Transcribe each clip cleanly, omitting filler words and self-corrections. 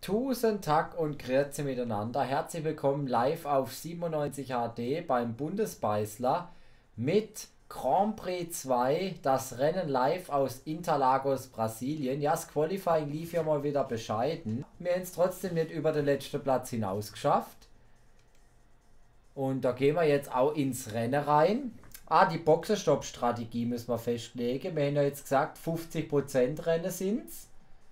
Tusen Tag und Grüezi miteinander. Herzlich willkommen live auf 97 HD beim Bundesbeißler mit Grand Prix 2, das Rennen live aus Interlagos, Brasilien. Ja, das Qualifying lief ja mal wieder bescheiden. Wir haben es trotzdem nicht über den letzten Platz hinaus geschafft. Und da gehen wir jetzt auch ins Rennen rein. Die Boxenstopp-Strategie müssen wir festlegen. Wir haben ja jetzt gesagt, 50% Rennen sind es.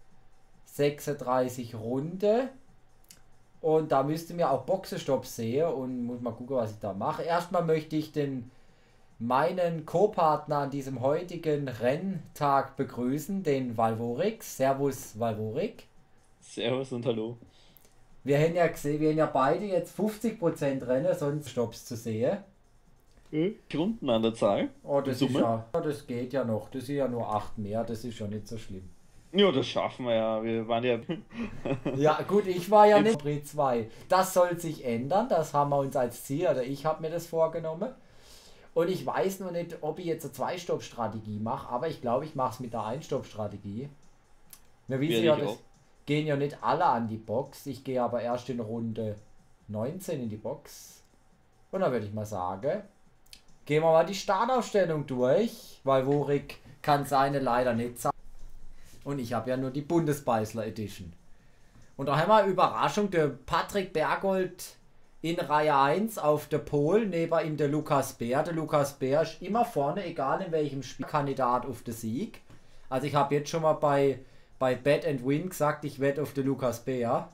36 Runde. Und da müsste mir auch Boxenstopp sehen und muss mal gucken, was ich da mache. Erstmal möchte ich meinen Co-Partner an diesem heutigen Renntag begrüßen, den Valvorik. Servus Valvorik. Servus und hallo. Wir haben ja gesehen, wir haben ja beide jetzt 50% Rennen, sonst Stopps zu sehen. Runden an der Zahl. Oh, das ist ja, das geht ja noch. Das sind ja nur 8 mehr, das ist ja nicht so schlimm. Ja, das schaffen wir ja. Wir waren ja. Ja, gut, ich war ja nicht Prix 2. Das soll sich ändern, das haben wir uns als Ziel, oder ich habe mir das vorgenommen. Und ich weiß noch nicht, ob ich jetzt eine 2-Stopp-Strategie mache, aber ich glaube, ich mache es mit der 1-Stopp-Strategie. Wir wissen ja, das gehen ja nicht alle an die Box. Ich gehe aber erst in Runde 19 in die Box. Und dann würde ich mal sagen, gehen wir mal die Startaufstellung durch, weil Worik kann seine leider nicht sagen. Und ich habe ja nur die Bundesbeißler Edition. Und da haben wir eine Überraschung, der Patrick Bergold in Reihe 1 auf der Pole, neben ihm der Lukas Bär. Der Lukas Bär ist immer vorne, egal in welchem Spielkandidat auf den Sieg. Also ich habe jetzt schon mal bei Bet and Win gesagt, ich wette auf den Lukas Bär.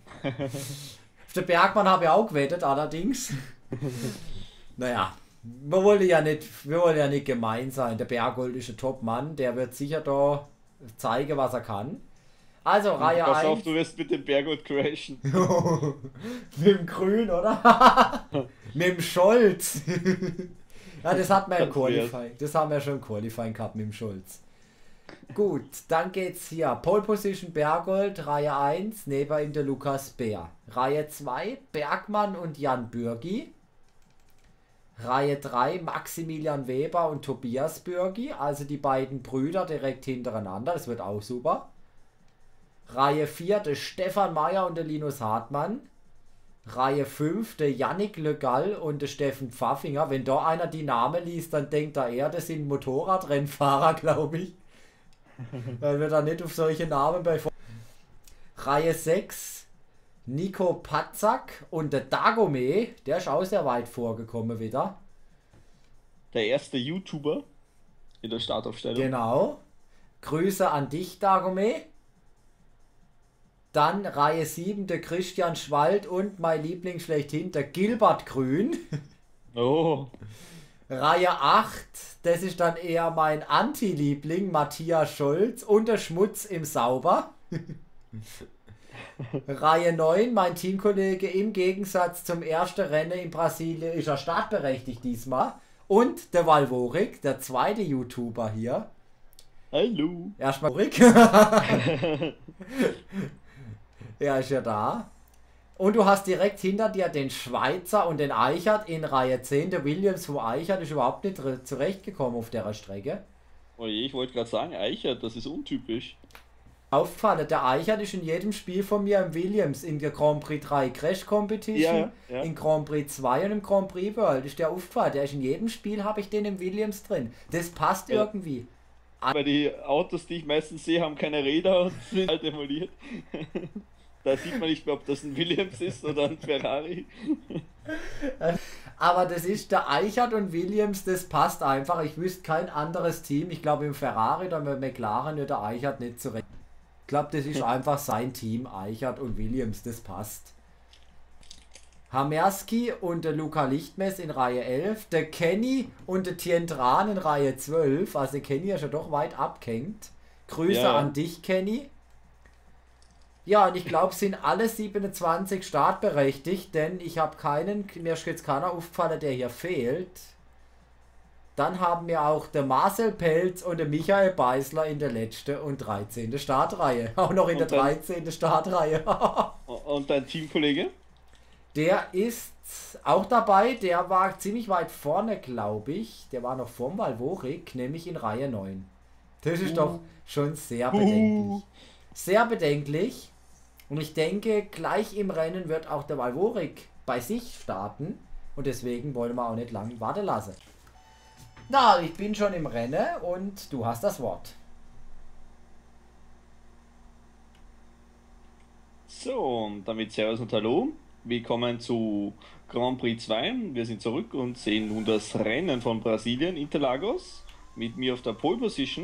Auf den Bergmann habe ich auch gewettet, allerdings. Naja, wir wollen ja nicht gemein sein. Der Bergold ist ein Top-Mann, der wird sicher da zeigen, was er kann. Also Reihe 1. Pass auf, du wirst mit dem Bergold crashen. Mit dem Grün, oder? Mit dem Scholz. Ja, das hat man ja Qualifying. Das haben wir schon Qualifying gehabt mit dem Scholz. Gut, dann geht's hier. Pole Position Bergold, Reihe 1, neben ihm der Lukas Bär. Reihe 2, Bergmann und Jan Bürgi. Reihe 3, Maximilian Weber und Tobias Bürgi, also die beiden Brüder direkt hintereinander, das wird auch super. Reihe 4, der Stefan Meyer und der Linus Hartmann. Reihe 5, der Yannick Le Gall und der Steffen Pfaffinger. Wenn da einer die Namen liest, dann denkt er eher, das sind Motorradrennfahrer, glaube ich. Weil wir da nicht auf solche Namen bei... Reihe 6, Nico Patzak und der Dagome, der ist auch sehr weit vorgekommen wieder. Der erste YouTuber in der Startaufstellung. Genau. Grüße an dich, Dagome. Dann Reihe 7, der Christian Schwald und mein Liebling schlechthin, der Gilbert Grün. Oh. Reihe 8, das ist dann eher mein Anti-Liebling, Matthias Scholz und der Schmutz im Sauber. Reihe 9, mein Teamkollege, im Gegensatz zum ersten Rennen in Brasilien ist er startberechtigt diesmal. Und der Valvorik, der zweite YouTuber hier. Hallo. Erstmal Rick. Er ist ja da. Und du hast direkt hinter dir den Schweizer und den Eichert in Reihe 10. Der Williams von Eichert ist überhaupt nicht zurechtgekommen auf der Strecke. Oh je, ich wollte gerade sagen, Eichert, das ist untypisch. Aufgefallen, der Eichert ist in jedem Spiel von mir im Williams, in der Grand Prix 3 Crash Competition, ja. in Grand Prix 2 und im Grand Prix World ist der aufgefallen. Der ist in jedem Spiel, habe ich den im Williams drin. Das passt irgendwie. Aber die Autos, die ich meistens sehe, haben keine Räder und sind halt demoliert. Da sieht man nicht mehr, ob das ein Williams ist oder ein Ferrari. Aber das ist der Eichert und Williams, das passt einfach. Ich wüsste kein anderes Team. Ich glaube im Ferrari oder mit McLaren wird der Eichert nicht zurecht. Ich glaube, das ist einfach sein Team, Eichert und Williams, das passt. Hamerski und der Luca Lichtmess in Reihe 11, der Kenny und der Tien Tran in Reihe 12, also Kenny ist ja doch weit abgehängt. Grüße an dich, Kenny. Ja, und ich glaube, sind alle 27 startberechtigt, denn ich habe mir ist jetzt keiner aufgefallen, der hier fehlt. Dann haben wir auch der Marcel Pelz und der Michael Beißler in der letzten und 13. Startreihe. Auch noch in der 13. Startreihe. Und dein Teamkollege? Der ist auch dabei. Der war ziemlich weit vorne, glaube ich. Der war noch vorm Valvorik, nämlich in Reihe 9. Das ist doch schon sehr bedenklich. Sehr bedenklich. Und ich denke, gleich im Rennen wird auch der Valvorik bei sich starten. Und deswegen wollen wir auch nicht lange warten lassen. Na, ich bin schon im Rennen und du hast das Wort. So, und damit Servus und Hallo. Willkommen zu Grand Prix 2. Wir sind zurück und sehen nun das Rennen von Brasilien, Interlagos. Mit mir auf der Pole Position.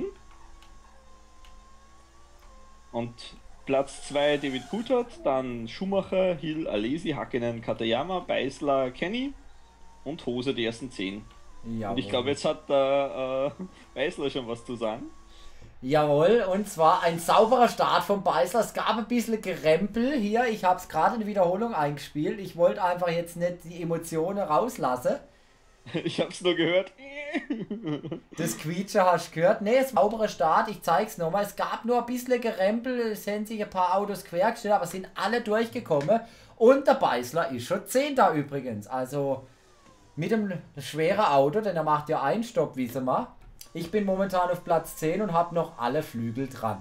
Und Platz 2 David Coulthard, dann Schumacher, Hill, Alesi, Hakkinen, Katayama, Beisler, Kenny und Hose die ersten 10. Jawohl. Und ich glaube, jetzt hat der Beisler schon was zu sagen. Jawohl, und zwar ein sauberer Start vom Beisler. Es gab ein bisschen Gerempel hier. Ich habe es gerade in der Wiederholung eingespielt. Ich wollte einfach jetzt nicht die Emotionen rauslassen. Ich habe es nur gehört. Das Quietsche hast du gehört. Ne, sauberer Start. Ich zeige es nochmal. Es gab nur ein bisschen Gerempel. Es haben sich ein paar Autos quergestellt, aber sind alle durchgekommen. Und der Beisler ist schon 10. übrigens. Also mit einem schweren Auto, denn er macht ja einen Stopp, wissen wir. Ich bin momentan auf Platz 10 und habe noch alle Flügel dran.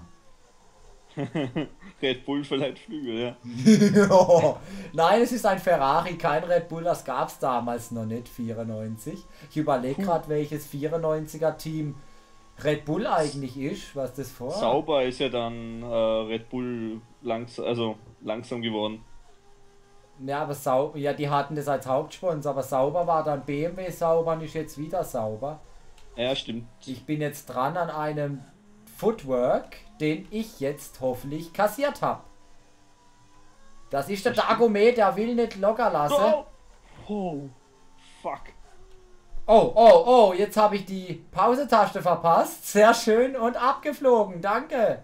Red Bull verleiht Flügel, ja. Nein, es ist ein Ferrari, kein Red Bull, das gab es damals noch nicht, 94. Ich überlege gerade, welches 94er Team Red Bull eigentlich ist, was das vor. Sauber ist ja dann Red Bull langsam geworden. Ja, aber Sauber, ja, die hatten das als Hauptsponsor, aber Sauber war dann BMW Sauber und ist jetzt wieder Sauber. Ja, stimmt. Ich bin jetzt dran an einem Footwork, den ich jetzt hoffentlich kassiert habe. Das ist der Dagomet, der will nicht locker lassen. Oh, fuck. Oh, jetzt habe ich die Pausetaste verpasst. Sehr schön und abgeflogen, danke.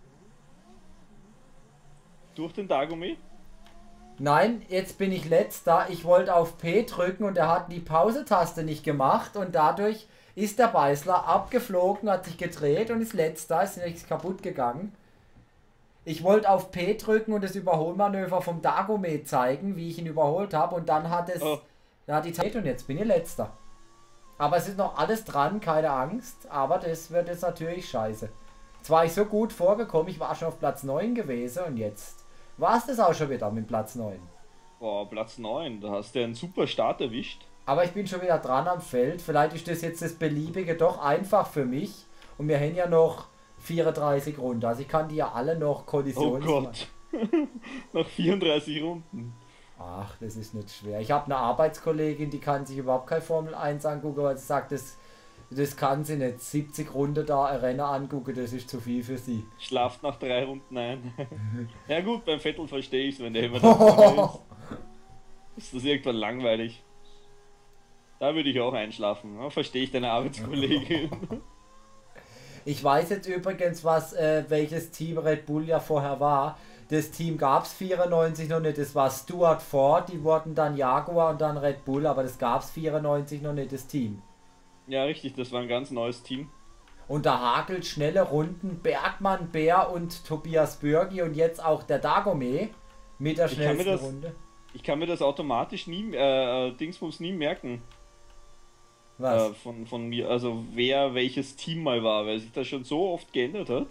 Durch den Dagomet? Nein, jetzt bin ich letzter. Ich wollte auf P drücken und er hat die Pausetaste nicht gemacht und dadurch ist der Beisler abgeflogen, hat sich gedreht und ist letzter, ist nichts kaputt gegangen. Ich wollte auf P drücken und das Überholmanöver vom Dagomet zeigen, wie ich ihn überholt habe und dann hat es die Zeit und jetzt bin ich letzter. Aber es ist noch alles dran, keine Angst, aber das wird jetzt natürlich scheiße. Jetzt war ich so gut vorgekommen, ich war schon auf Platz 9 gewesen und jetzt war es das auch schon wieder mit Platz 9. Boah, Platz 9, da hast du einen super Start erwischt. Aber ich bin schon wieder dran am Feld. Vielleicht ist das jetzt das Beliebige doch einfach für mich. Und wir haben ja noch 34 Runden. Also ich kann die ja alle noch Kollisionen. Oh Gott. Nach 34 Runden. Ach, das ist nicht schwer. Ich habe eine Arbeitskollegin, die kann sich überhaupt kein Formel 1 angucken, weil sie sagt, das kann sie nicht. 70 Runden da ein Rennen angucken, das ist zu viel für sie. Schlaft nach 3 Runden ein. Ja gut, beim Vettel verstehe ich es, wenn der immer da ist das irgendwann langweilig. Da würde ich auch einschlafen. Ja, verstehe ich deine Arbeitskollegin. Ich weiß jetzt übrigens, welches Team Red Bull ja vorher war. Das Team gab es 94 noch nicht. Das war Stuart Ford. Die wurden dann Jaguar und dann Red Bull. Aber das gab es 94 noch nicht, das Team. Ja, richtig. Das war ein ganz neues Team. Und da hakelt schnelle Runden Bergmann, Bär und Tobias Bürgi und jetzt auch der Dagomet mit der schnellsten Runde. Ich kann mir das automatisch Dingsbums nie merken. Was? Von mir, also wer welches Team mal war, weil sich das schon so oft geändert hat.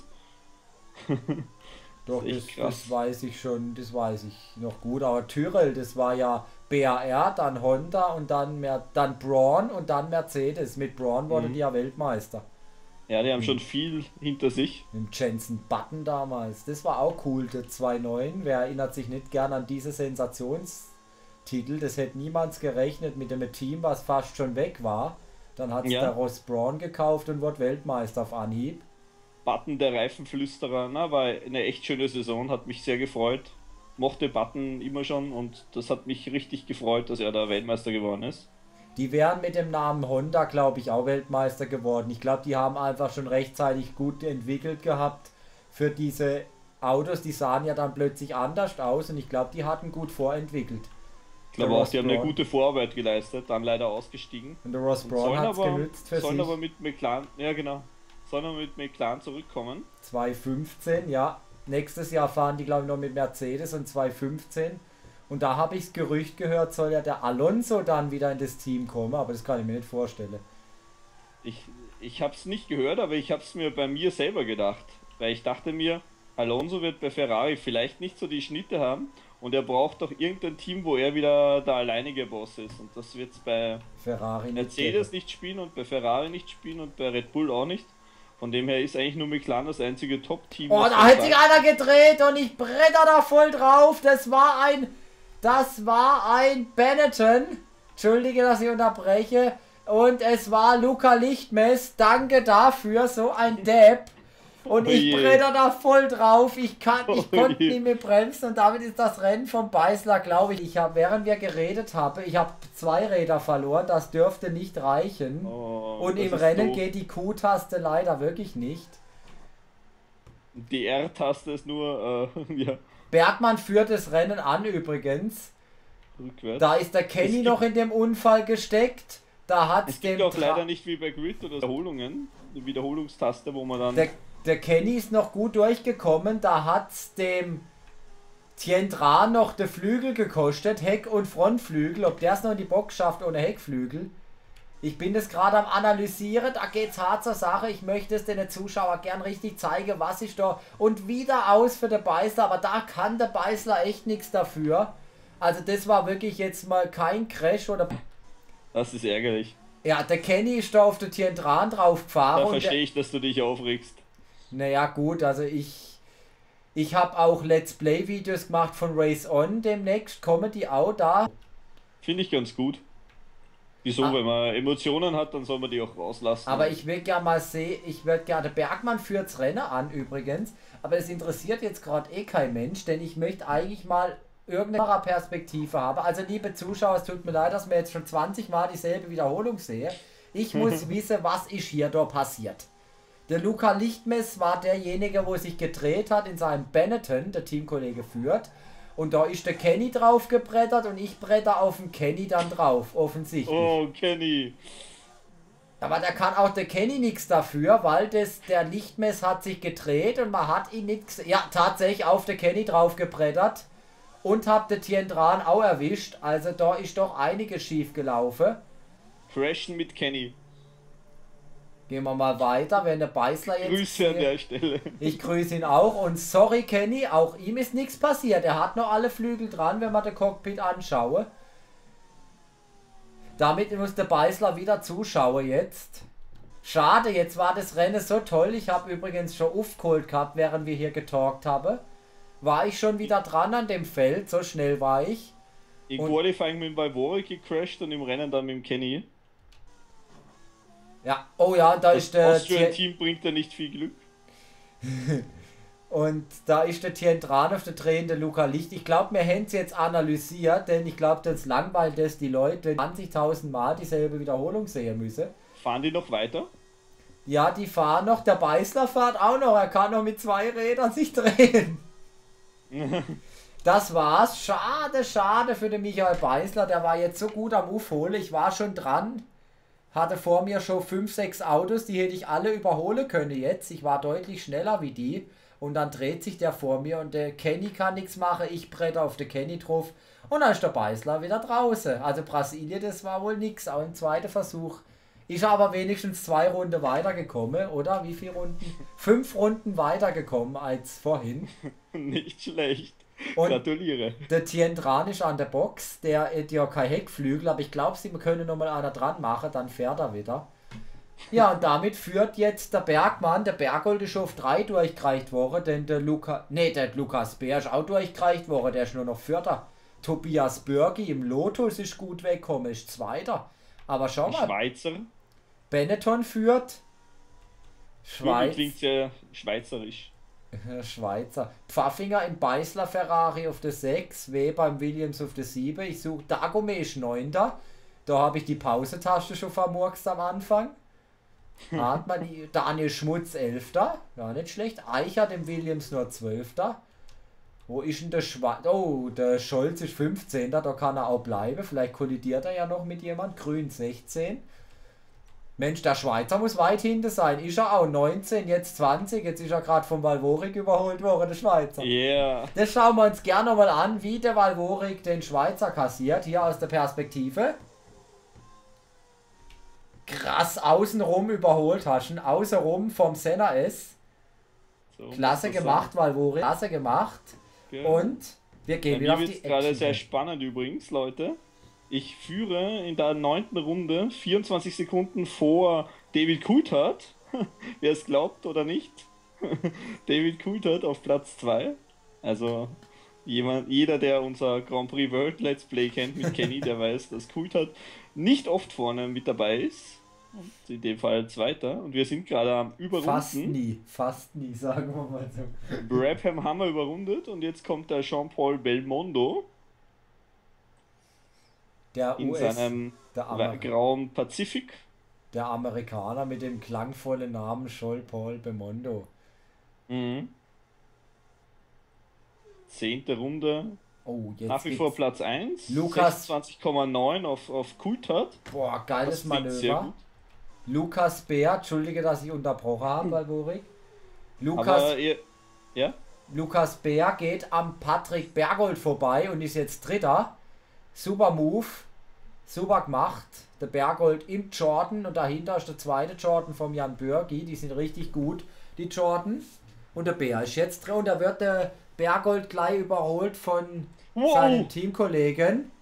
Doch, das weiß ich schon, das weiß ich noch gut. Aber Tyrrell, das war ja BAR, dann Honda und dann Braun und dann Mercedes. Mit Braun wurden die ja Weltmeister. Ja, die haben schon viel hinter sich. Mit Jenson Button damals. Das war auch cool, der 2.9. Wer erinnert sich nicht gern an diese Sensationstitel? Das hätte niemand gerechnet mit dem Team, was fast schon weg war. Dann hat es der Ross Braun gekauft und wurde Weltmeister auf Anhieb. Button, der Reifenflüsterer, war eine echt schöne Saison, hat mich sehr gefreut. Mochte Button immer schon und das hat mich richtig gefreut, dass er da Weltmeister geworden ist. Die wären mit dem Namen Honda, glaube ich, auch Weltmeister geworden. Ich glaube, die haben einfach schon rechtzeitig gut entwickelt gehabt für diese Autos. Die sahen ja dann plötzlich anders aus und ich glaube, die hatten gut vorentwickelt. Ich glaube auch, die haben eine gute Vorarbeit geleistet, dann leider ausgestiegen. Und der Ross Braun hat es genützt für sich. Sollen aber mit McLaren, ja genau, sollen aber mit McLaren zurückkommen. 2015, ja. Nächstes Jahr fahren die, glaube ich, noch mit Mercedes und 2015. Und da habe ich das Gerücht gehört, soll ja der Alonso dann wieder in das Team kommen, aber das kann ich mir nicht vorstellen. Ich habe es nicht gehört, aber ich habe es mir bei mir selber gedacht. Weil ich dachte mir, Alonso wird bei Ferrari vielleicht nicht so die Schnitte haben und er braucht doch irgendein Team, wo er wieder der alleinige Boss ist. Und das wird es bei Ferrari Mercedes nicht spielen und bei Ferrari nicht spielen und bei Red Bull auch nicht. Von dem her ist eigentlich nur McLaren das einzige Top-Team. Oh, da hat sich einer gedreht und ich bretter da voll drauf. Das war ein Benetton. Entschuldige, dass ich unterbreche. Und es war Luca Lichtmes. Danke dafür, so ein Depp. Und ich bretter da voll drauf. Ich konnte nicht mehr bremsen und damit ist das Rennen vom Beisler, glaube ich. Während wir geredet haben, ich habe 2 Räder verloren. Das dürfte nicht reichen. Und im Rennen geht die Q-Taste leider wirklich nicht. Die R-Taste ist nur, ja. Bergmann führt das Rennen an übrigens. Rückwärts. Da ist der Kenny noch in dem Unfall gesteckt. Da hat es gibt auch leider nicht wie bei Grid oder Wiederholungen. Eine Wiederholungstaste, wo man dann... Der Kenny ist noch gut durchgekommen. Da hat es dem Tiendra noch der Flügel gekostet. Heck- und Frontflügel. Ob der es noch in die Box schafft ohne Heckflügel. Ich bin das gerade am Analysieren. Da geht's hart zur Sache. Ich möchte es den Zuschauer gern richtig zeigen, was ich da... Und wieder aus für den Beisler. Aber da kann der Beisler echt nichts dafür. Also das war wirklich jetzt mal kein Crash oder... Das ist ärgerlich. Ja, der Kenny ist da auf der Tiendran drauf gefahren. Da verstehe ich, dass du dich aufregst. Naja gut, also ich habe auch Let's Play Videos gemacht von Race On demnächst. Kommen die auch da? Finde ich ganz gut. Wieso, wenn man Emotionen hat, dann soll man die auch rauslassen. Aber ich will gerne mal sehen, der Bergmann führt's Rennen an übrigens. Aber es interessiert jetzt gerade eh kein Mensch, denn ich möchte eigentlich mal irgendeine Perspektive haben. Also liebe Zuschauer, es tut mir leid, dass wir jetzt schon 20 Mal dieselbe Wiederholung sehe. Ich muss wissen, was ist hier da passiert. Der Luca Lichtmes war derjenige, wo sich gedreht hat in seinem Benetton, der Teamkollege führt. Und da ist der Kenny drauf gebrettert und ich bretter auf den Kenny dann drauf, offensichtlich. Oh, Kenny. Aber da kann auch der Kenny nichts dafür, weil der Lichtmes hat sich gedreht und man hat ihn nichts... Ja, tatsächlich auf der Kenny drauf gebrettert. Und hab den Tiendran auch erwischt. Also da ist doch einiges schief gelaufen. Crashen mit Kenny. Gehen wir mal weiter, wenn der Beisler jetzt... Grüße an der Stelle. Ich grüße ihn auch und sorry Kenny, auch ihm ist nichts passiert. Er hat noch alle Flügel dran, wenn man den Cockpit anschaue. Damit muss der Beisler wieder zuschauen jetzt. Schade, jetzt war das Rennen so toll. Ich habe übrigens schon aufgeholt gehabt, während wir hier getalkt haben. War ich schon wieder dran an dem Feld, so schnell war ich. Im Qualifying mit dem Valvori gecrashed und im Rennen dann mit dem Kenny. Ja, oh ja, da ist der... Was für ein Team bringt da nicht viel Glück. Und da ist der Tiendran auf der drehende Luca Licht. Ich glaube, wir hätten es jetzt analysiert, denn ich glaube, das langweilt es die Leute 20.000 Mal dieselbe Wiederholung sehen müssen. Fahren die noch weiter? Ja, die fahren noch. Der Beisler fährt auch noch. Er kann noch mit 2 Rädern sich drehen. Das war's. Schade, schade für den Michael Beisler. Der war jetzt so gut am Aufholen. Ich war schon dran. Hatte vor mir schon 5, 6 Autos. Die hätte ich alle überholen können jetzt. Ich war deutlich schneller wie die. Und dann dreht sich der vor mir und der Kenny kann nichts machen. Ich bretter auf den Kenny drauf. Und dann ist der Beisler wieder draußen. Also Brasilien, das war wohl nix. Auch im zweiten Versuch. Ist aber wenigstens 2 Runden weitergekommen, oder? Wie viele Runden? 5 Runden weitergekommen als vorhin. Nicht schlecht. Und gratuliere. Der Tiendran ist an der Box. Der hat ja kein Heckflügel, aber ich glaube, sie können nochmal einer dran machen, dann fährt er wieder. Ja, und damit führt jetzt der Bergmann. Der Berghold ist schon auf 3 durchgereicht worden, denn der Lukas Bär ist auch durchgereicht worden, der ist nur noch Vierter. Tobias Börgi im Lotus ist gut weggekommen, ist Zweiter. Aber schau mal. Schweizer. Benetton führt. Schweiz. Klingt sehr schweizerisch. Schweizer. Pfaffinger im Beisler Ferrari auf der 6, Weber im Williams auf der 7. Ich suche Dagome ist 9. Da habe ich die Pausetaste schon vermurkst am Anfang. Hartmann, Daniel Schmutz 11. Ja, nicht schlecht. Eichert im Williams nur 12. Wo ist denn der Schweiz? Oh, der Scholz ist 15. Da kann er auch bleiben. Vielleicht kollidiert er ja noch mit jemand. Grün 16. Mensch, der Schweizer muss weit hinten sein. Ist er auch 19, jetzt 20. Jetzt ist er gerade vom Valvorik überholt worden, der Schweizer. Yeah. Das schauen wir uns gerne nochmal an, wie der Valvorik den Schweizer kassiert. Hier aus der Perspektive. Krass außenrum überholt hast. Außenrum vom Senna S. So Klasse muss das gemacht, Valvori. Klasse gemacht. sein. Und wir Bei gehen wieder mir auf wird die es gerade sehr Action. spannend übrigens, Leute. Ich führe in der 9. Runde 24 Sekunden vor David Coulthard. Wer es glaubt oder nicht. David Coulthard auf Platz 2. Also jeder, der unser Grand Prix World Let's Play kennt mit Kenny, der weiß, dass Coulthard nicht oft vorne mit dabei ist. Und in dem Fall Zweiter. Und wir sind gerade am Überrunden. Fast nie, sagen wir mal so. Brabham haben wir überrundet und jetzt kommt der Jean-Paul Belmondo Der in seinem grauen Pazifik. Der Amerikaner mit dem klangvollen Namen Jean-Paul Belmondo. Mhm. 10. Runde. Oh, jetzt Nach wie vor Platz 1. Lukas. 26,9 auf Coulthard. Boah, geiles Das klingt sehr Manöver. gut. Lukas Bär, entschuldige, dass ich unterbrochen habe, Valvori. Aber ja, Lukas Bär geht am Patrick Bergold vorbei und ist jetzt Dritter. Super Move. Super gemacht. Der Bergold im Jordan und dahinter ist der zweite Jordan vom Jan Bürgi. Die sind richtig gut, die Jordan. Und der Bär ist jetzt drin und da wird der Bergold gleich überholt von seinem Teamkollegen.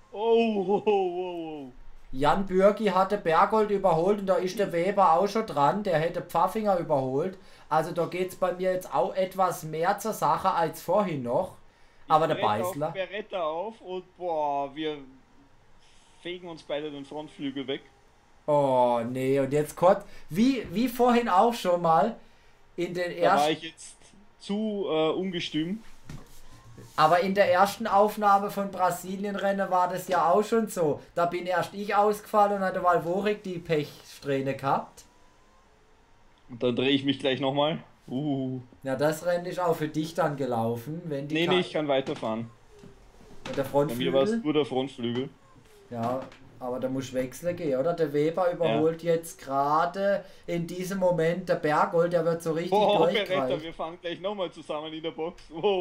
Oh. Jan Bürgi hatte Bergold überholt und da ist der Weber auch schon dran. Der hätte Pfaffinger überholt. Also da geht es bei mir jetzt auch etwas mehr zur Sache als vorhin noch. Aber der Beißler. Beretta auf und boah, wir fegen uns beide den Frontflügel weg. Oh nee, und jetzt kurz, wie vorhin auch schon mal in den Da ersten. war ich jetzt zu ungestüm. Aber in der ersten Aufnahme von Brasilien-Rennen war das ja auch schon so. Da bin erst ich ausgefallen und hatte Valvorik die Pechsträhne gehabt. Und dann drehe ich mich gleich nochmal. Ja, das Rennen ist auch für dich dann gelaufen, wenn die Nee, ich kann weiterfahren. und der Bei mir war es Frontflügel. nur der Frontflügel. Ja, aber da muss wechseln gehen, oder? Der Weber überholt jetzt gerade in diesem Moment der Bergold, der wird so richtig Beretta, durchgreifen. wir fahren gleich nochmal zusammen in der Box.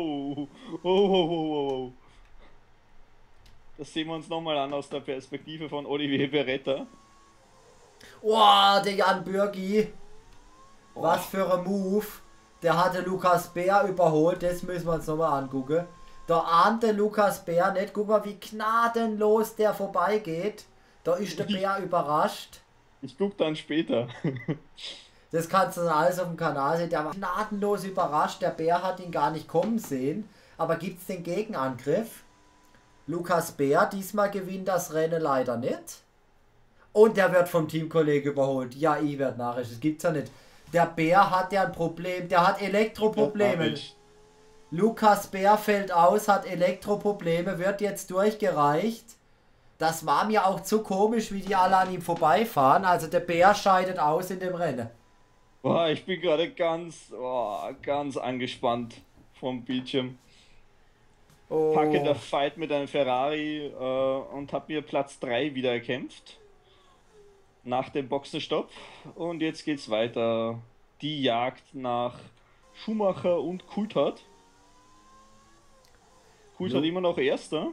Wow. Das sehen wir uns nochmal an aus der Perspektive von Olivier Beretta. Wow, der Jan Bürgi. Was für ein Move. Der hatte Lukas Bär überholt, das müssen wir uns nochmal angucken. Da ahnte Lukas Bär nicht. Guck mal, wie gnadenlos der vorbeigeht. Da ist der Bär überrascht. Ich guck dann später. Das kannst du dann alles auf dem Kanal sehen. Der war gnadenlos überrascht. Der Bär hat ihn gar nicht kommen sehen. Aber gibt es den Gegenangriff? Lukas Bär, diesmal gewinnt das Rennen leider nicht. Und der wird vom Teamkollege überholt. Ja, ich werde nachher. Das gibt's ja nicht. Der Bär hat ja ein Problem. Der hat Elektroprobleme. Lukas Bär fällt aus, hat Elektroprobleme, wird jetzt durchgereicht. Das war mir auch zu komisch, wie die alle an ihm vorbeifahren. Also der Bär scheidet aus in dem Rennen. Boah, ich bin gerade ganz angespannt vom Bildschirm. Packender Fight mit einem Ferrari und habe mir Platz 3 wieder erkämpft. Nach dem Boxenstopp. Und jetzt geht's weiter. Die Jagd nach Schumacher und Coulthard. Coulthard immer noch Erster.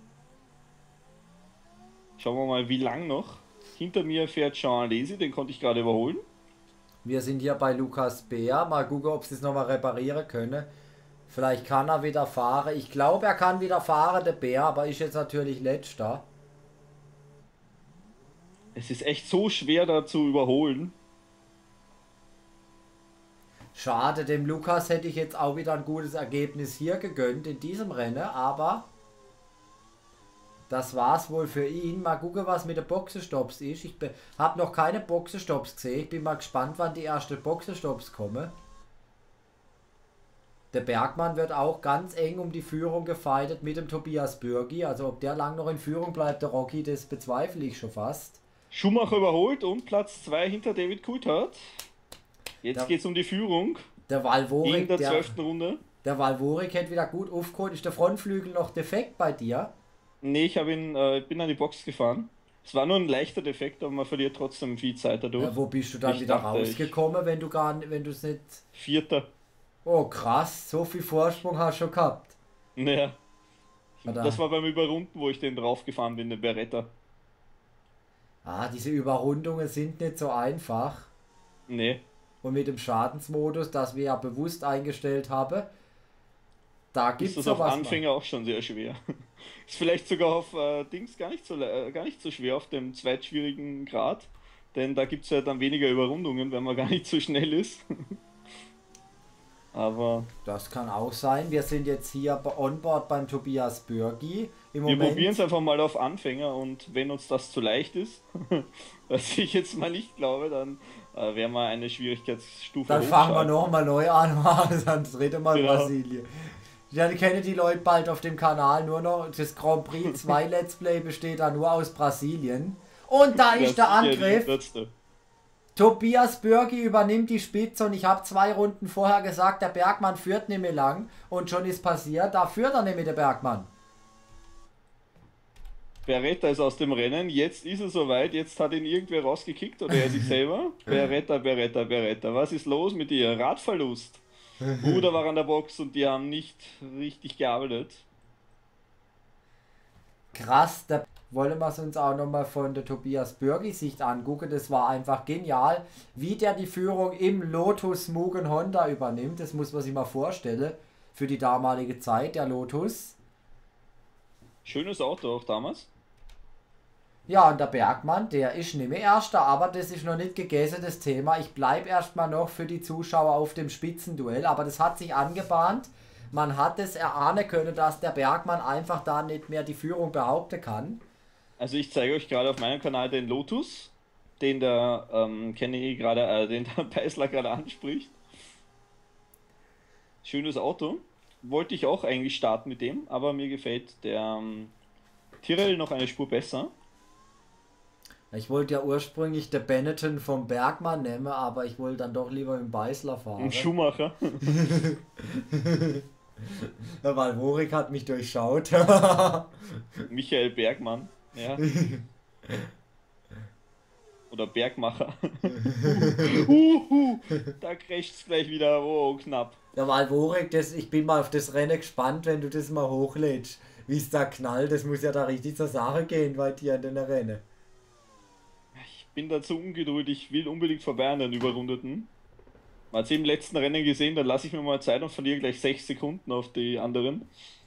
Schauen wir mal, wie lang noch. Hinter mir fährt Jean Alesi, den konnte ich gerade überholen. Wir sind hier bei Lukas Bär. Mal gucken, ob sie es nochmal reparieren können. Vielleicht kann er wieder fahren. Ich glaube, er kann wieder fahren, der Bär, aber ist jetzt natürlich letzter. Es ist echt so schwer da zu überholen. Schade, dem Lukas hätte ich jetzt auch wieder ein gutes Ergebnis hier gegönnt in diesem Rennen, aber das war's wohl für ihn. Mal gucken, was mit den Boxenstopps ist. Ich habe noch keine Boxenstopps gesehen. Ich bin mal gespannt, wann die ersten Boxenstopps kommen. Der Bergmann wird auch ganz eng um die Führung gefeitet mit dem Tobias Bürgi. Also ob der lang noch in Führung bleibt, der Rocky, das bezweifle ich schon fast. Schumacher überholt und Platz 2 hinter David Coulthard. Jetzt geht's um die Führung. Der Valvorik, in der 12. Runde. Der Valvorik hätte wieder gut aufgeholt. Ist der Frontflügel noch defekt bei dir? Nee, ich bin an die Box gefahren. Es war nur ein leichter Defekt, aber man verliert trotzdem viel Zeit dadurch. Ja, wo bist du dann wieder rausgekommen, wenn du es nicht... Vierter. Oh krass, so viel Vorsprung hast du schon gehabt. Naja. Das war beim Überrunden, wo ich den draufgefahren bin, den Beretta. Diese Überrundungen sind nicht so einfach. Nee. und mit dem Schadensmodus, das wir ja bewusst eingestellt haben, da gibt Ist es das auf sowas. Anfänger auch schon sehr schwer. Ist vielleicht sogar auf Dings gar nicht so schwer auf dem zweitschwierigen Grad, denn da gibt es ja dann weniger Überrundungen, wenn man gar nicht so schnell ist. Aber Das kann auch sein. Wir sind jetzt hier on board beim Tobias Bürgi. Im wir Moment. probieren es einfach mal auf Anfänger und wenn uns das zu leicht ist, was ich jetzt mal nicht glaube, dann werden wir eine Schwierigkeitsstufe Dann fangen wir hochschalten. nochmal neu an, dann das dritte Mal Genau. Brasilien. Dann kennen die Leute bald auf dem Kanal nur noch, das Grand Prix 2 Let's Play besteht da nur aus Brasilien. Und da ist der Das ist ja die Angriff. letzte. Tobias Bürgi übernimmt die Spitze und ich habe 2 Runden vorher gesagt, der Bergmann führt nicht mehr lang und schon ist passiert, da führt er nicht mehr der Bergmann. Beretta ist aus dem Rennen, jetzt ist er soweit, jetzt hat ihn irgendwer rausgekickt oder er sich selber. Beretta, was ist los mit dir? Radverlust. Bruder war an der Box und die haben nicht richtig gearbeitet. Krass, da wollen wir es uns auch nochmal von der Tobias Bürgi Sicht angucken. Das war einfach genial, wie der die Führung im Lotus Mugen Honda übernimmt. Das muss man sich mal vorstellen. Für die damalige Zeit, der Lotus. Schönes Auto auch damals. Ja, und der Bergmann, der ist nicht mehr Erster, aber das ist noch nicht gegessen, das Thema. Ich bleibe erstmal noch für die Zuschauer auf dem Spitzenduell, aber das hat sich angebahnt. Man hat es erahnen können, dass der Bergmann einfach da nicht mehr die Führung behaupten kann. Also ich zeige euch gerade auf meinem Kanal den Lotus, den der Kenny gerade, den der Beißler gerade anspricht. Schönes Auto. Wollte ich auch eigentlich starten mit dem, aber mir gefällt der Tyrrell noch eine Spur besser. Ich wollte ja ursprünglich der Benetton vom Bergmann nehmen, aber ich wollte dann doch lieber mit dem Beißler fahren. Ein Schumacher. Der Walvorik hat mich durchschaut. Michael Bergmann. Ja. Oder Bergmacher. Da crasht's gleich wieder. Oh, knapp. Der Walvorik, ich bin mal auf das Rennen gespannt, wenn du das mal hochlädst. Wie es da knallt, das muss ja da richtig zur Sache gehen bei dir in den Rennen. Ich bin da zu ungeduldig. Ich will unbedingt vorbei an den Überrundeten. Man hat es im letzten Rennen gesehen, dann lasse ich mir mal Zeit und verliere gleich 6 Sekunden auf die anderen.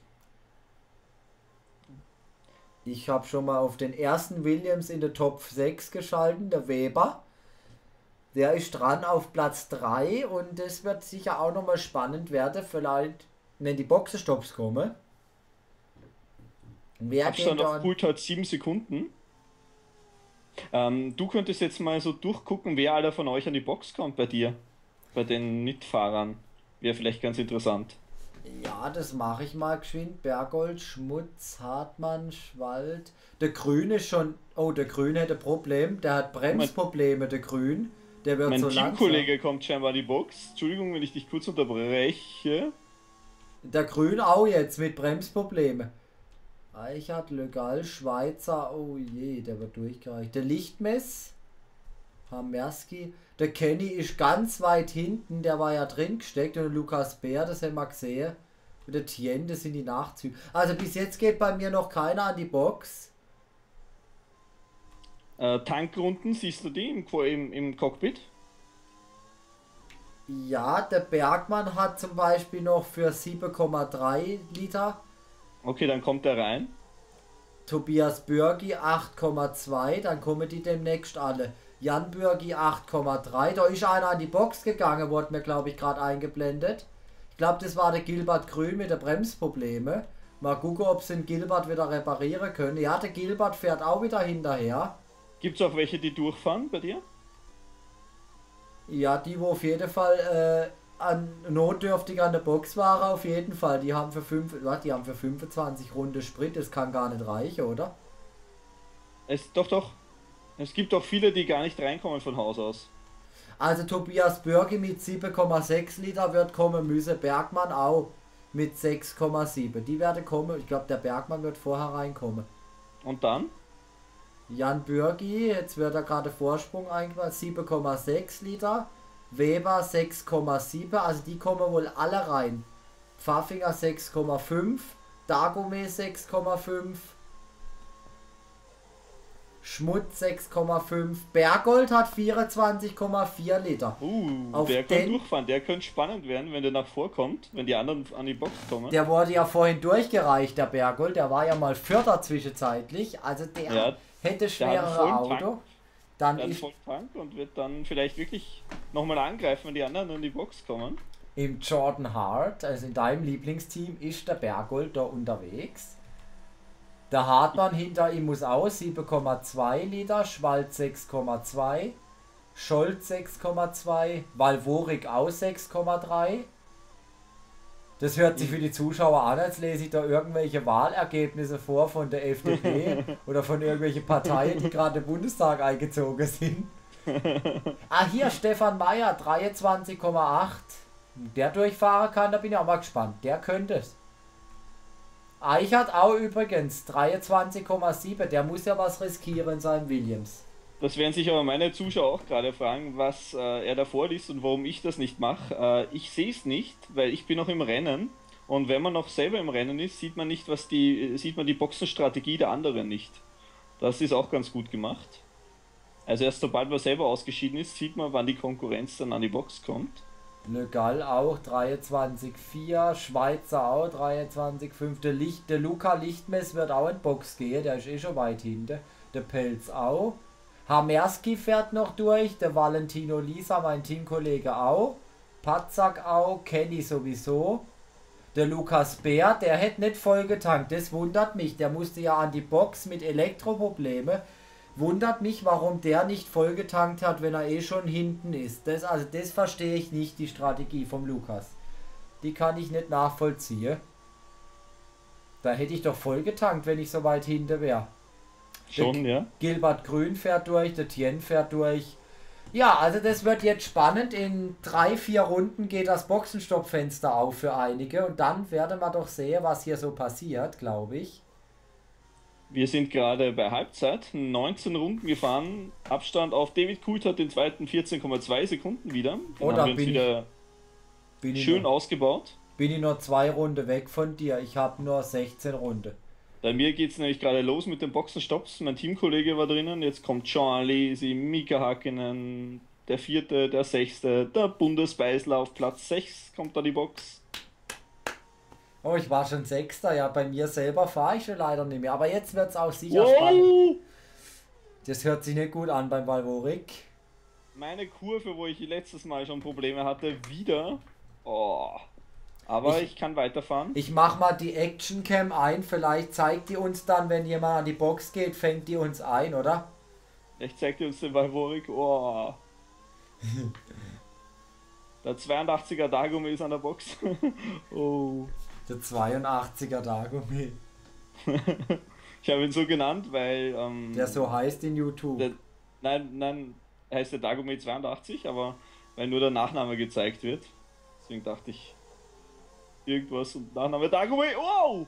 Ich habe schon mal auf den ersten Williams in der Top 6 geschalten, der Weber. Der ist dran auf Platz 3 und das wird sicher auch nochmal spannend werden, vielleicht, wenn die Boxenstopps kommen. Wer Abstand geht auf dann? Coulthard 7 Sekunden. Du könntest jetzt mal so durchgucken, wer aller von euch an die Box kommt bei dir. Bei den Mitfahrern. Wäre vielleicht ganz interessant. Ja, das mache ich mal geschwind. Bergold, Schmutz, Hartmann, Schwald. Der Grün ist schon. Oh, der Grün hätte ein Problem. Der hat Bremsprobleme, der Grün. Der wird Mein so langsam. Teamkollege kommt scheinbar an die Box. Entschuldigung, wenn ich dich kurz unterbreche. Der Grün auch jetzt mit Bremsprobleme. Eichert, Legal, Schweizer. Oh je, der wird durchgereicht. Der Lichtmess. Hamerski. Der Kenny ist ganz weit hinten, der war ja drin gesteckt. Und der Lukas Bär, das haben wir gesehen. Und der Tien, das sind die Nachzüge. Also bis jetzt geht bei mir noch keiner an die Box. Tankrunden, siehst du die im Cockpit? Ja, der Bergmann hat zum Beispiel noch für 7,3 Liter. Okay, dann kommt er rein. Tobias Bürgi 8,2, dann kommen die demnächst alle. Jan Bürgi 8,3, da ist einer an die Box gegangen, wurde mir glaube ich gerade eingeblendet. Ich glaube das war der Gilbert Grün mit den Bremsprobleme. Mal gucken, ob sie den Gilbert wieder reparieren können. Ja, der Gilbert fährt auch wieder hinterher. Gibt es auch welche, die durchfahren bei dir? Ja, die wo auf jeden Fall notdürftig an der Box waren, auf jeden Fall. Die haben für 25 Runden Sprit, das kann gar nicht reichen, oder? Doch. Es gibt auch viele, die gar nicht reinkommen von Haus aus. Also Tobias Bürgi mit 7,6 Liter wird kommen müssen, Bergmann auch mit 6,7. Die werden kommen, ich glaube der Bergmann wird vorher reinkommen. Und dann? Jan Bürgi, jetzt wird er gerade Vorsprung eingebaut, 7,6 Liter. Weber 6,7, also die kommen wohl alle rein. Pfaffinger 6,5, Dagome 6,5. Schmutz 6,5. Bergold hat 24,4 Liter. Auf der kann den, durchfahren, der könnte spannend werden, wenn der nach vorkommt, wenn die anderen an die Box kommen. der wurde ja vorhin durchgereicht, der Bergold. Der war ja mal Vierter zwischenzeitlich. Also der hätte schwerere Auto. Dann ist voll Tank und wird dann vielleicht wirklich nochmal angreifen, wenn die anderen an die Box kommen. Im Jordan Hart, also in deinem Lieblingsteam, ist der Bergold da unterwegs. Der Hartmann hinter ihm muss aus, 7,2 Liter, Schwalz 6,2, Scholz 6,2, Valvorik aus 6,3. Das hört sich für die Zuschauer an, als lese ich da irgendwelche Wahlergebnisse vor von der FDP oder von irgendwelchen Parteien, die gerade im Bundestag eingezogen sind. Hier Stefan Meyer, 23,8. Der durchfahren kann, da bin ich auch mal gespannt. Der könnte es. Eichert auch übrigens 23,7. Der muss ja was riskieren in seinem Williams. Das werden sich aber meine Zuschauer auch gerade fragen, was er da vorliest und warum ich das nicht mache. Ich sehe es nicht, weil ich bin noch im Rennen. Und wenn man noch selber im Rennen ist, sieht man nicht, sieht man die Boxenstrategie der anderen nicht. Das ist auch ganz gut gemacht. Also erst sobald man selber ausgeschieden ist, sieht man, wann die Konkurrenz dann an die Box kommt. Le Gall auch 23,4, Schweizer auch 23,5. Der Luca Lichtmess wird auch in Box gehen, der ist eh schon weit hinten. Der Pelz auch. Hamerski fährt noch durch, der Valentino Lisa, mein Teamkollege auch. Patzak auch, Kenny sowieso. Der Lukas Bär, der hätte nicht voll getankt, das wundert mich. Der musste ja an die Box mit Elektroprobleme. Wundert mich, warum der nicht voll getankt hat, wenn er eh schon hinten ist. Das verstehe ich nicht, die Strategie vom Lukas. Die kann ich nicht nachvollziehen. Da hätte ich doch voll getankt, wenn ich so weit hinten wäre. Schon, ja. Gilbert Grün fährt durch, der Tien fährt durch. Ja, also das wird jetzt spannend. In 3-4 Runden geht das Boxenstoppfenster auf für einige. Und dann werden wir doch sehen, was hier so passiert, glaube ich. Wir sind gerade bei Halbzeit, 19 Runden gefahren, Abstand auf David Coulthard hat den zweiten 14,2 Sekunden wieder. Dann haben wir uns wieder schön ausgebaut. Bin ich nur 2 Runden weg von dir, ich habe nur 16 Runden. Bei mir geht es nämlich gerade los mit den Boxenstopps, mein Teamkollege war drinnen, jetzt kommt Jean Alesi, Mika Hakkinen, der 4., der 6., der Bundesbeißler auf Platz 6 kommt da die Box. Oh, ich war schon 6. Ja, bei mir selber fahre ich schon leider nicht mehr. Aber jetzt wird es auch sicher spannend. Das hört sich nicht gut an beim Valvorik. Meine Kurve, wo ich letztes Mal schon Probleme hatte, wieder. Oh. Aber ich kann weiterfahren. Ich mach mal die Actioncam ein. Vielleicht zeigt die uns dann, wenn jemand an die Box geht, fängt die uns ein, oder? Ich zeig dir uns den Valvorik. Oh. Der 82er Dagome ist an der Box. Oh. Der 82er Dagome. Ich habe ihn so genannt, weil... der so heißt in YouTube. Nein, heißt der Dagome 82, aber weil nur der Nachname gezeigt wird. Deswegen dachte ich, irgendwas und Nachname Dagome. Wow!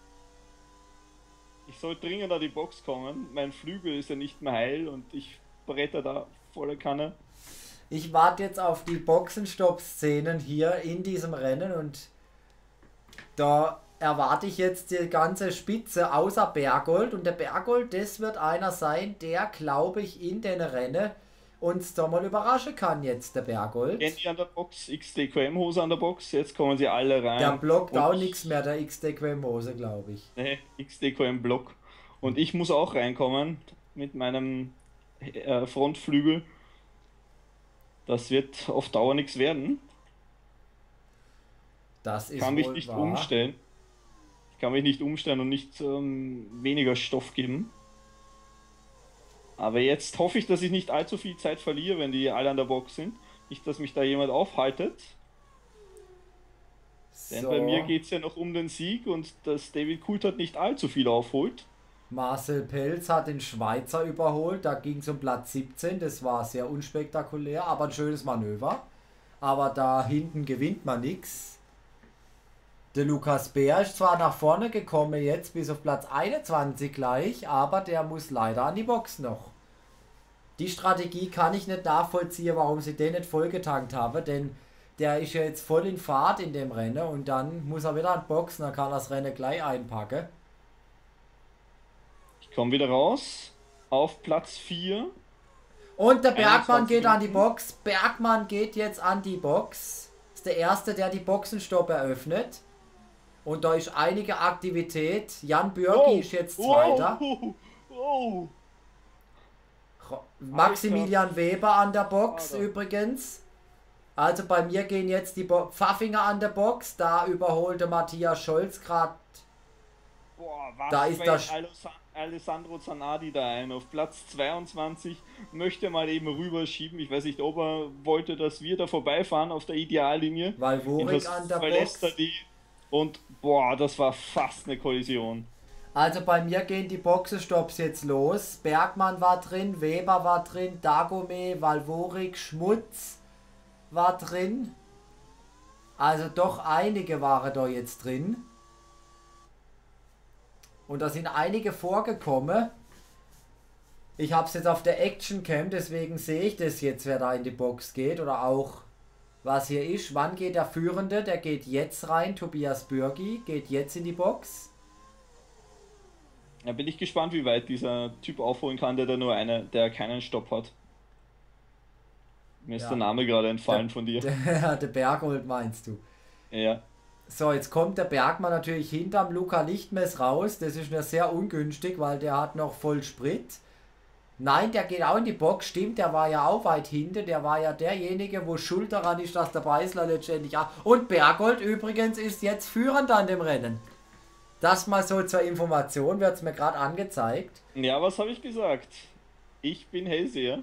Ich soll dringend an die Box kommen. Mein Flügel ist ja nicht mehr heil und ich bretter da volle Kanne. Ich warte jetzt auf die Boxenstopp-Szenen hier in diesem Rennen und da erwarte ich jetzt die ganze Spitze außer Bergold. Und der Bergold, das wird einer sein, der, glaube ich, in den Rennen uns da mal überraschen kann jetzt, der Bergold. Kennt ihr an der Box, XDQM-Hose an der Box, jetzt kommen sie alle rein. Der blockt auch nichts mehr, der XDQM-Hose, glaube ich. Ne, XDQM-Block. Und ich muss auch reinkommen mit meinem Frontflügel. Das wird auf Dauer nichts werden. Das ist kann mich nicht wahr. umstellen. Ich kann mich nicht umstellen und nicht weniger Stoff geben. Aber jetzt hoffe ich, dass ich nicht allzu viel Zeit verliere, wenn die alle an der Box sind. Nicht, dass mich da jemand aufhaltet. So. Denn bei mir geht es ja noch um den Sieg und dass David Coulthard nicht allzu viel aufholt. Marcel Pelz hat den Schweizer überholt, da ging es um Platz 17, das war sehr unspektakulär, aber ein schönes Manöver. Aber da hinten gewinnt man nichts. Der Lukas Bär ist zwar nach vorne gekommen jetzt bis auf Platz 21 gleich, aber der muss leider an die Box noch. Die Strategie kann ich nicht nachvollziehen, warum sie den nicht vollgetankt haben, denn der ist ja jetzt voll in Fahrt in dem Rennen und dann muss er wieder an die Box, dann kann er das Rennen gleich einpacken. Ich komme wieder raus. auf Platz 4. Und der Bergmann 21 geht an die Minuten. Box. Bergmann geht jetzt an die Box. Ist der Erste, der die Boxenstopp eröffnet. Und da ist einige Aktivität. Jan Bürgi ist jetzt Zweiter. Oh. Maximilian Weber an der Box Alter. übrigens. Also bei mir gehen jetzt die Pfaffinger an der Box. Da überholte Matthias Scholz gerade. Boah, was Da ist fällt das- Alessandro Zanardi da ein auf Platz 22, möchte mal eben rüberschieben. Ich weiß nicht, ob er wollte, dass wir da vorbeifahren auf der Ideallinie. Walvorik an der verlässt er Box. die und boah, das war fast eine Kollision. Also bei mir gehen die Boxenstopps jetzt los. Bergmann war drin, Weber war drin, Dagome, Walvorik, Schmutz war drin. Also doch einige waren da jetzt drin. Und da sind einige vorgekommen. Ich habe es jetzt auf der Action Cam, deswegen sehe ich das jetzt, wer da in die Box geht. Oder auch, was hier ist. Wann geht der Führende? Der geht jetzt rein. Tobias Bürgi geht jetzt in die Box. Da bin ich gespannt, wie weit dieser Typ aufholen kann, der keinen Stopp hat. Mir ist Ja. der Name gerade entfallen von dir. Der Bergholt meinst du. Ja. So, jetzt kommt der Bergmann natürlich hinterm Luca Lichtmess raus. Das ist mir sehr ungünstig, weil der hat noch voll Sprit. Nein, der geht auch in die Box. Stimmt, der war ja auch weit hinten. Der war ja derjenige, wo schuld daran ist, dass der Beisler letztendlich auch... Und Bergholt übrigens ist jetzt führend an dem Rennen. Das mal so zur Information, wird es mir gerade angezeigt. Ja, was habe ich gesagt? Ich bin Hellseher.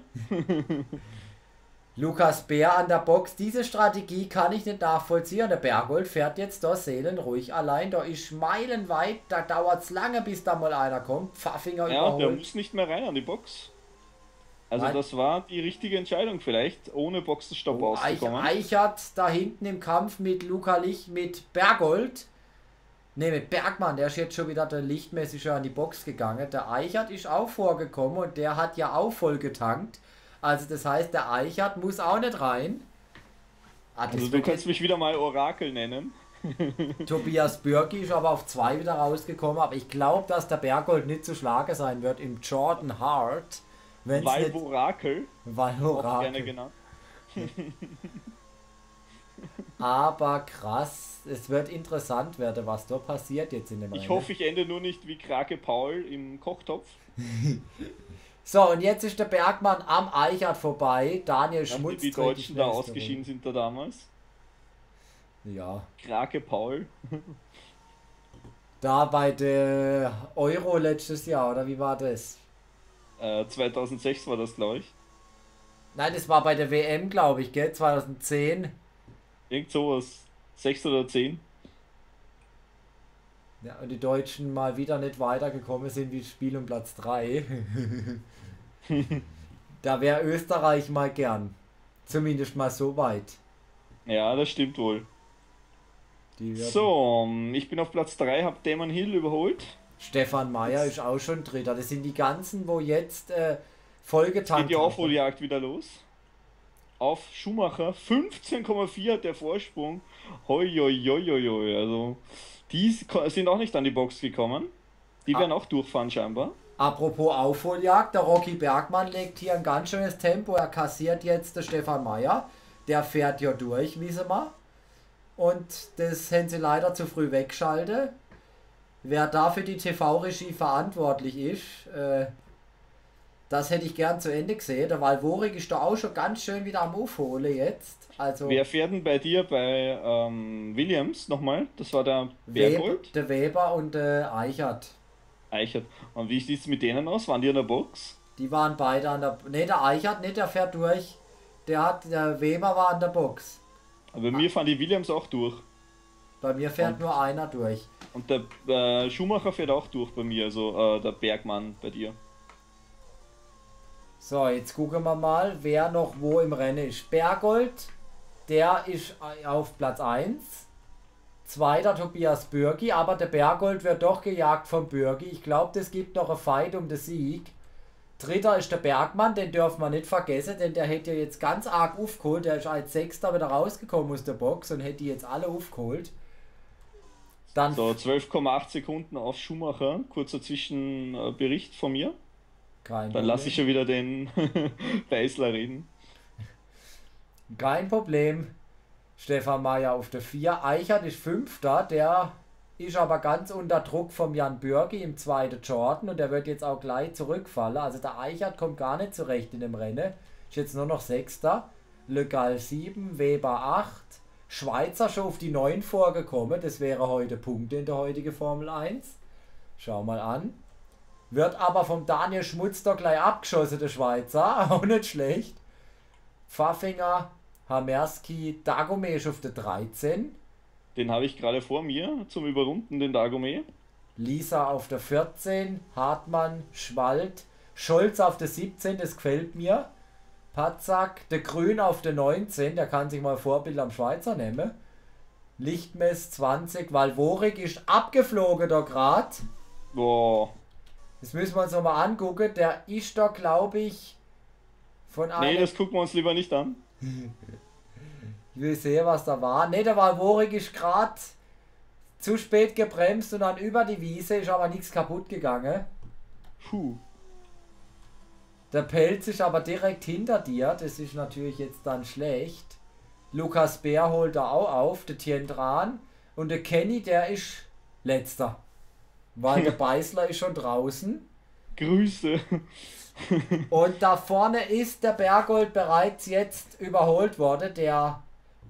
Lukas Bär an der Box. Diese Strategie kann ich nicht nachvollziehen. Der Bergholt fährt jetzt da seelenruhig allein. Da ist meilenweit. Da dauert es lange, bis da mal einer kommt. Pfaffinger Ja, der überholt. muss nicht mehr rein an die Box. Also Nein. das war die richtige Entscheidung vielleicht, ohne Boxenstopp auszukommen. Eichert da hinten im Kampf mit Luca Licht, mit Bergholt. Ne, mit Bergmann. Der ist jetzt schon wieder der lichtmäßig an die Box gegangen. Der Eichert ist auch vorgekommen und der hat ja auch voll getankt. Also das heißt, der Eichert muss auch nicht rein. Das Also du wird kannst mich wieder mal Orakel nennen. Tobias Bürgi ist aber auf 2 wieder rausgekommen, aber ich glaube, dass der Bergholt nicht zu schlagen sein wird im Jordan Hart. Wenn's nicht Orakel, auch gerne Valhorakel. genannt. Aber krass, es wird interessant werden, was da passiert jetzt in dem Ich Rennen. hoffe, ich ende nur nicht wie Krake Paul im Kochtopf. So, und jetzt ist der Bergmann am Eichert vorbei. Daniel Nachdem Schmutz die dreht Deutschen da schnellste ausgeschieden sind da damals. Runde. Ja. Krake Paul. Da bei der Euro letztes Jahr, oder wie war das? 2006 war das, glaube ich. Nein, das war bei der WM, glaube ich, gell? 2010. Irgend sowas. 6 oder 10. Ja, und die Deutschen mal wieder nicht weitergekommen sind wie Spiel um Platz 3. Da wäre Österreich mal gern. Zumindest mal so weit. Ja, das stimmt wohl. Die werden- So, ich bin auf Platz 3, habe Damon Hill überholt. Stefan Meyer ist auch schon Dritter. Das sind die ganzen, wo jetzt Geht vollgetankt die haben. Aufholjagd wieder los. Auf Schumacher 15,4 hat der Vorsprung. Hoi, hoi, hoi, hoi, hoi. Also, die sind auch nicht an die Box gekommen. Die werden auch durchfahren scheinbar. Apropos Aufholjagd, der Rocky Bergmann legt hier ein ganz schönes Tempo. Er kassiert jetzt den Stefan Meyer. Der fährt ja durch, wissen wir. Und das haben sie leider zu früh weggeschaltet. Wer da für die TV-Regie verantwortlich ist, das hätte ich gern zu Ende gesehen. Der Walvorik ist da auch schon ganz schön wieder am Aufholen jetzt. Also Wer fährt denn bei dir bei Williams nochmal? Das war der Bergholt, der Weber und der Eichert. Eichert. Und wie sieht es mit denen aus? Waren die in der Box? Die waren beide an der... Ne, der Eichert nicht, der fährt durch. Der Weber war an der Box. Aber bei mir fahren die Williams auch durch. Bei mir fährt Und- nur einer durch. Und der Schumacher fährt auch durch bei mir, also der Bergmann bei dir. So, jetzt gucken wir mal, wer noch wo im Rennen ist. Bergholt, der ist auf Platz 1. Zweiter Tobias Bürgi, aber der Bergholt wird doch gejagt vom Bürgi. Ich glaube, das gibt noch einen Fight um den Sieg. Dritter ist der Bergmann, den dürfen wir nicht vergessen, denn der hätte jetzt ganz arg aufgeholt. Der ist als Sechster wieder rausgekommen aus der Box und hätte die jetzt alle aufgeholt. Dann So, 12,8 Sekunden auf Schumacher. Kurzer Zwischenbericht von mir. Kein Dann lasse ich Problem. schon wieder den Beißler reden. Kein Problem. Stefan Mayer auf der 4. Eichert ist Fünfter. Der ist aber ganz unter Druck vom Jan Bürgi im zweiten Jordan und der wird jetzt auch gleich zurückfallen. Also der Eichert kommt gar nicht zurecht in dem Rennen. Ist jetzt nur noch Sechster. Le Gall 7, Weber 8. Schweizer schon auf die 9 vorgekommen. Das wäre heute Punkte in der heutigen Formel 1. Schau mal an. Wird aber vom Daniel Schmutz doch gleich abgeschossen, der Schweizer. Auch nicht schlecht. Pfaffinger, Hamerski, Dagome ist auf der 13. Den habe ich gerade vor mir zum Überrunden, den Dagome. Lisa auf der 14. Hartmann, Schwald, Scholz auf der 17. Das gefällt mir. Patzak, der Grün auf der 19. Der kann sich mal Vorbild am Schweizer nehmen. Lichtmess 20. Walvorik ist abgeflogen da gerade. Boah. Das müssen wir uns nochmal angucken. Der ist da, glaube ich, von Nee, einem... das gucken wir uns lieber nicht an. Ich will sehen, was da war. Ne, der Walvorik ist gerade zu spät gebremst und dann über die Wiese, ist aber nichts kaputt gegangen. Puh. Der Pelz ist aber direkt hinter dir, das ist natürlich jetzt dann schlecht. Lukas Bär holt da auch auf, der Tiendran. Und der Kenny, der ist letzter. Weil der Beißler ist schon draußen. Grüße. Und da vorne ist der Berggold bereits jetzt überholt worden. Der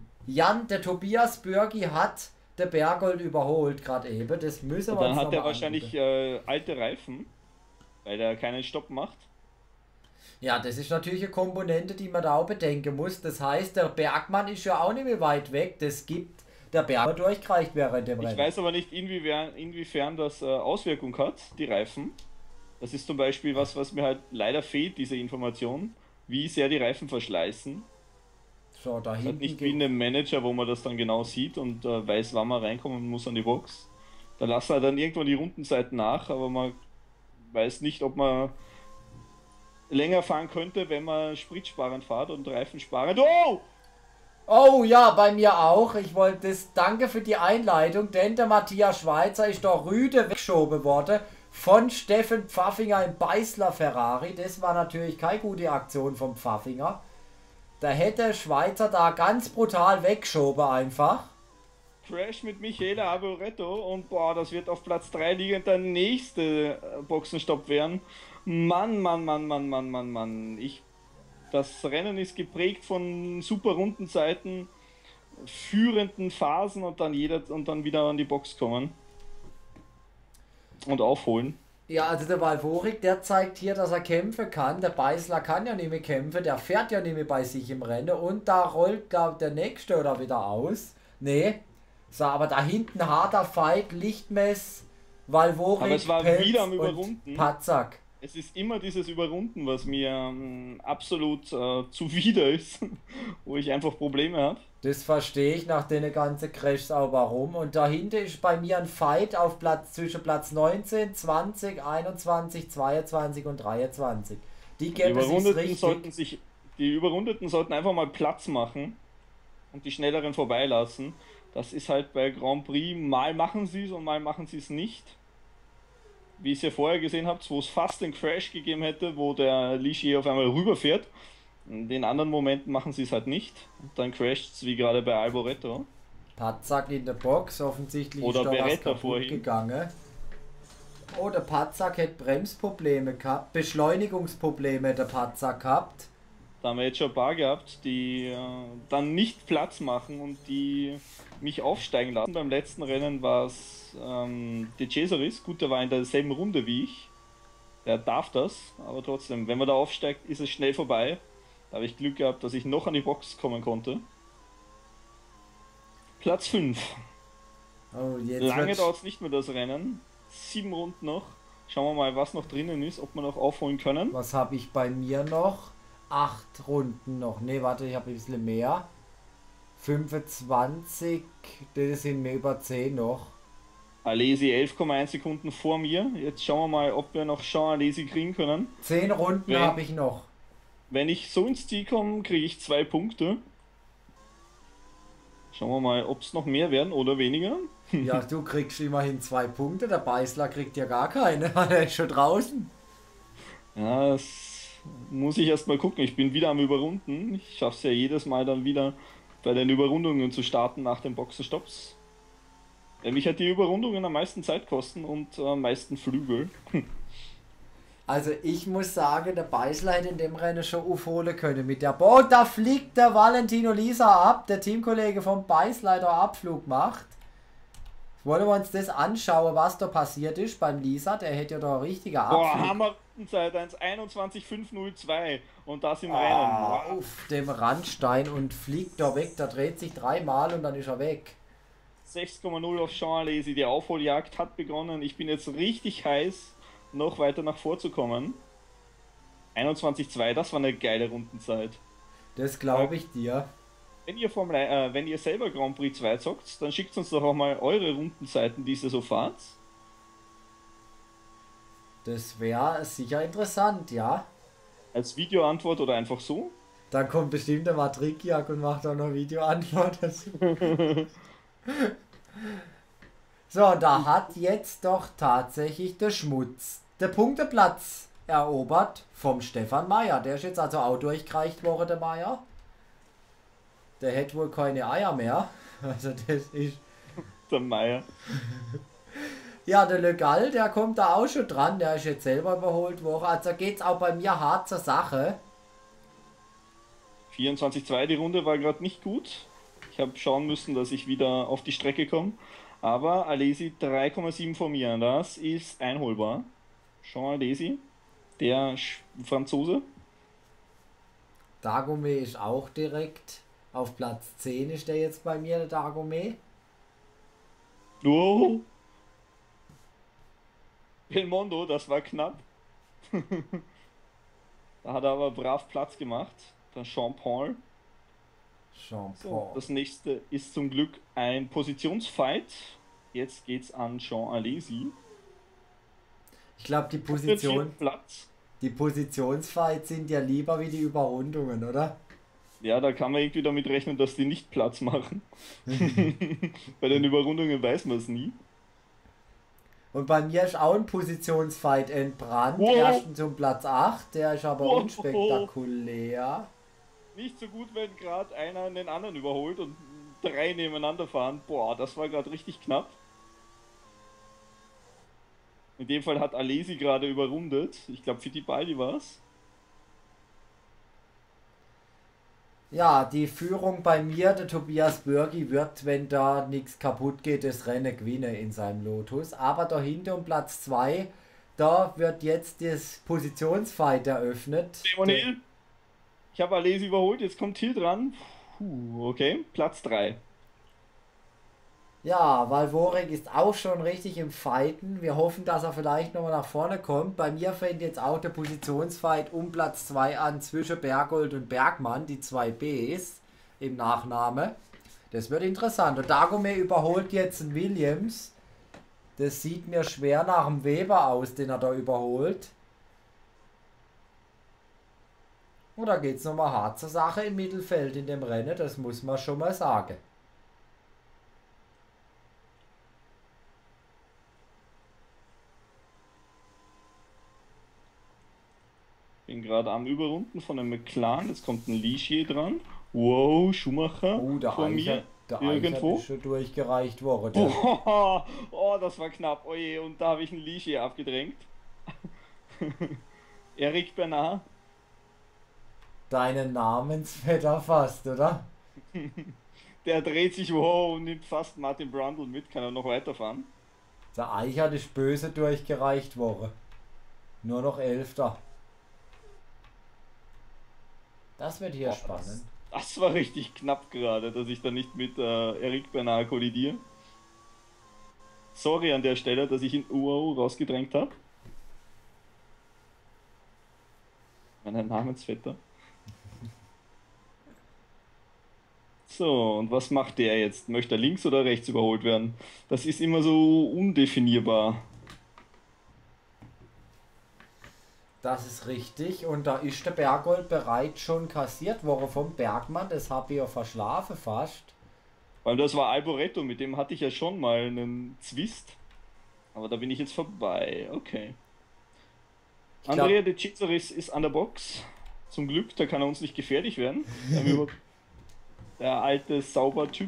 Tobias Bürgi hat der Berggold überholt gerade eben. Das müssen wir Dann uns hat noch er mal wahrscheinlich angucken. alte Reifen, weil er keinen Stopp macht. Ja, das ist natürlich eine Komponente, die man da auch bedenken muss. Das heißt, der Bergmann ist ja auch nicht mehr weit weg. Das gibt der Bergmann durchgereicht während dem Ich Rennen. weiß aber nicht, inwiefern das Auswirkung hat, die Reifen. Das ist zum Beispiel was mir halt leider fehlt, diese Information, wie sehr die Reifen verschleißen. So, da Das hat hinten nicht wie in einem Manager, wo man das dann genau sieht und weiß, wann man reinkommen muss an die Box. Da lassen halt dann irgendwann die Rundenzeiten nach, aber man weiß nicht, ob man länger fahren könnte, wenn man spritsparend fährt und reifensparend. Oh! Oh ja, bei mir auch. Ich wollte das. Danke für die Einleitung, denn der Matthias Schweizer ist doch rüde weggeschoben worden von Steffen Pfaffinger im Beißler Ferrari. Das war natürlich keine gute Aktion vom Pfaffinger. Da hätte Schweizer da ganz brutal weggeschoben einfach. Crash mit Michele Arboreto und boah, das wird auf Platz 3 liegend der nächste Boxenstopp werden. Mann. Das Rennen ist geprägt von super Rundenzeiten, führenden Phasen und dann wieder an die Box kommen und aufholen. Ja, also der Walvorik, der zeigt hier, dass er kämpfen kann. Der Beißler kann ja nicht mehr kämpfen, der fährt ja nicht mehr bei sich im Rennen. Und da rollt, glaube ich, der nächste oder wieder aus. Nee. So, aber da hinten harter Fight, Lichtmess, Walvorik, Aber es war Pelz wieder am und Überrunden. Patzak. Es ist immer dieses Überrunden, was mir absolut zuwider ist, wo ich einfach Probleme habe. Das verstehe ich nach den ganzen Crashs auch warum. Und dahinter ist bei mir ein Fight auf zwischen Platz 19, 20, 21, 22 und 23. Die gäbe es richtig. Die Überrundeten sollten einfach mal Platz machen und die Schnelleren vorbeilassen. Das ist halt bei Grand Prix, mal machen sie es und mal machen sie es nicht. Wie ihr es ja vorher gesehen habt, wo es fast den Crash gegeben hätte, wo der Ligier auf einmal rüberfährt. In den anderen Momenten machen sie es halt nicht. Und dann crasht es wie gerade bei Alboreto. Patzak in der Box, offensichtlich Oder ist da was Beretta kaputt vorhin. gegangen. Oh, der Patzak hätte Bremsprobleme gehabt, Beschleunigungsprobleme der Patzak gehabt. Da haben wir jetzt schon ein paar gehabt, die dann nicht Platz machen und die mich aufsteigen lassen. Beim letzten Rennen war es De Cesaris. Gut, der war in derselben Runde wie ich. Der darf das, aber trotzdem, wenn man da aufsteigt, ist es schnell vorbei. Da habe ich Glück gehabt, dass ich noch an die Box kommen konnte. Platz 5. Oh, jetzt Lange dauert es nicht mehr das Rennen. 7 Runden noch. Schauen wir mal, was noch drinnen ist, ob wir noch aufholen können. Was habe ich bei mir noch? 8 Runden noch. Ne, warte, ich habe ein bisschen mehr. 25, das sind mir über 10 noch. Alesi 11,1 Sekunden vor mir. Jetzt schauen wir mal, ob wir noch Jean Alesi kriegen können. 10 Runden habe ich noch. Wenn ich so ins Ziel komme, kriege ich 2 Punkte. Schauen wir mal, ob es noch mehr werden oder weniger. Ja, du kriegst immerhin 2 Punkte. Der Beißler kriegt ja gar keine. Er ist schon draußen. Ja, das muss ich erst mal gucken. Ich bin wieder am Überrunden. Ich schaffe es ja jedes Mal dann wieder bei den Überrundungen zu starten nach den Boxenstopps. Mich hat die Überrundungen am meisten Zeit kosten und am meisten Flügel. Also ich muss sagen, der Beisler hätte in dem Rennen schon aufholen können mit der Boah, da fliegt der Valentino Lisa ab, der Teamkollege vom Beisler, der Abflug macht. Wollen wir uns das anschauen, was da passiert ist beim Lisa, der hätte ja da einen richtigen Boah, Abflug. Hammer-Rundenzeit 1,21,502 und das im Rennen. Wow. Auf dem Randstein und fliegt da weg, der dreht sich dreimal und dann ist er weg. 6,0 auf Jean Alesi. Die Aufholjagd hat begonnen. Ich bin jetzt richtig heiß, noch weiter nach vorzukommen. 21,2, das war eine geile Rundenzeit. Das glaube ich dir. Wenn ihr selber Grand Prix 2 zockt, dann schickt uns doch auch mal eure Rundenzeiten, die ihr so fahrt. Das wäre sicher interessant, ja. Als Videoantwort oder einfach so. Dann kommt bestimmt der Matrikjak und macht auch noch Videoantwort dazu. So, da hat jetzt doch tatsächlich der Schmutz der Punkteplatz erobert vom Stefan Meyer. Der ist jetzt also auch durchgereicht worden, der Meyer. Der hätte wohl keine Eier mehr. Also das ist... Der Meier. Ja, der Le Gall, der kommt da auch schon dran. Der ist jetzt selber überholt worden. Also geht's auch bei mir hart zur Sache. 24,2, die Runde war gerade nicht gut. Ich habe schauen müssen, dass ich wieder auf die Strecke komme. Aber Alesi 3,7 vor mir. Das ist einholbar. Jean Alesi, der Franzose. Dagome ist auch direkt auf Platz 10 ist der jetzt bei mir, der Dagome. Oh. Belmondo, das war knapp. Da hat er aber brav Platz gemacht. Der Jean-Paul. Jean-Paul. So, das nächste ist zum Glück ein Positionsfight. Jetzt geht's an Jean Alesi. Ich glaube, die Positionsfights sind ja lieber wie die Überrundungen, oder? Ja, da kann man irgendwie damit rechnen, dass die nicht Platz machen. Bei den Überrundungen weiß man es nie. Und bei mir ist auch ein Positionsfight entbrannt. Wow. Ersten zum Platz 8, der ist aber Wow. unspektakulär. Nicht so gut, wenn gerade einer den anderen überholt und 3 nebeneinander fahren. Boah, das war gerade richtig knapp. In dem Fall hat Alesi gerade überrundet. Ich glaube, Fittipaldi war es. Ja, die Führung bei mir, der Tobias Bürgi, wird, wenn da nichts kaputt geht, das Rennen gewinnen in seinem Lotus. Aber dahinter um Platz 2, da wird jetzt das Positionsfight eröffnet. Simon Hill. Ich habe Alesi überholt, jetzt kommt Hill dran. Puh, okay, Platz 3. Ja, Valvorek ist auch schon richtig im Fighten. Wir hoffen, dass er vielleicht nochmal nach vorne kommt. Bei mir fängt jetzt auch der Positionsfight um Platz 2 an zwischen Bergold und Bergmann, die 2 Bs im Nachname. Das wird interessant. Und Dagome überholt jetzt einen Williams. Das sieht mir schwer nach dem Weber aus, den er da überholt. Und da geht es nochmal hart zur Sache im Mittelfeld in dem Rennen, das muss man schon mal sagen. Bin gerade am Überrunden von einem McLaren. Jetzt kommt ein Ligier dran. Wow, Schumacher Der vor mir. Der Irgendwo. ist schon durchgereicht worden. Oh, das war knapp. Oje, und da habe ich einen Ligier abgedrängt. Eric Bernard. Deinen Namensvetter fast, oder? Der dreht sich, wow, und nimmt fast Martin Brundle mit. Kann er noch weiterfahren? Der Eichert ist böse durchgereicht worden. Nur noch 11. Das wird hier spannend. Das war richtig knapp gerade, dass ich da nicht mit Eric Bernard kollidiere. Sorry an der Stelle, dass ich ihn rausgedrängt habe. Mein Namensvetter. So, und was macht der jetzt? Möchte er links oder rechts überholt werden? Das ist immer so undefinierbar. Das ist richtig. Und da ist der Bergold bereits schon kassiert worden vom Bergmann. Das habe ich ja verschlafen fast. Weil das war Alboreto, mit dem hatte ich ja schon mal einen Zwist. Aber da bin ich jetzt vorbei. Okay. Andrea de Cesaris ist an der Box. Zum Glück, da kann er uns nicht gefährlich werden. Der alte Saubertyp.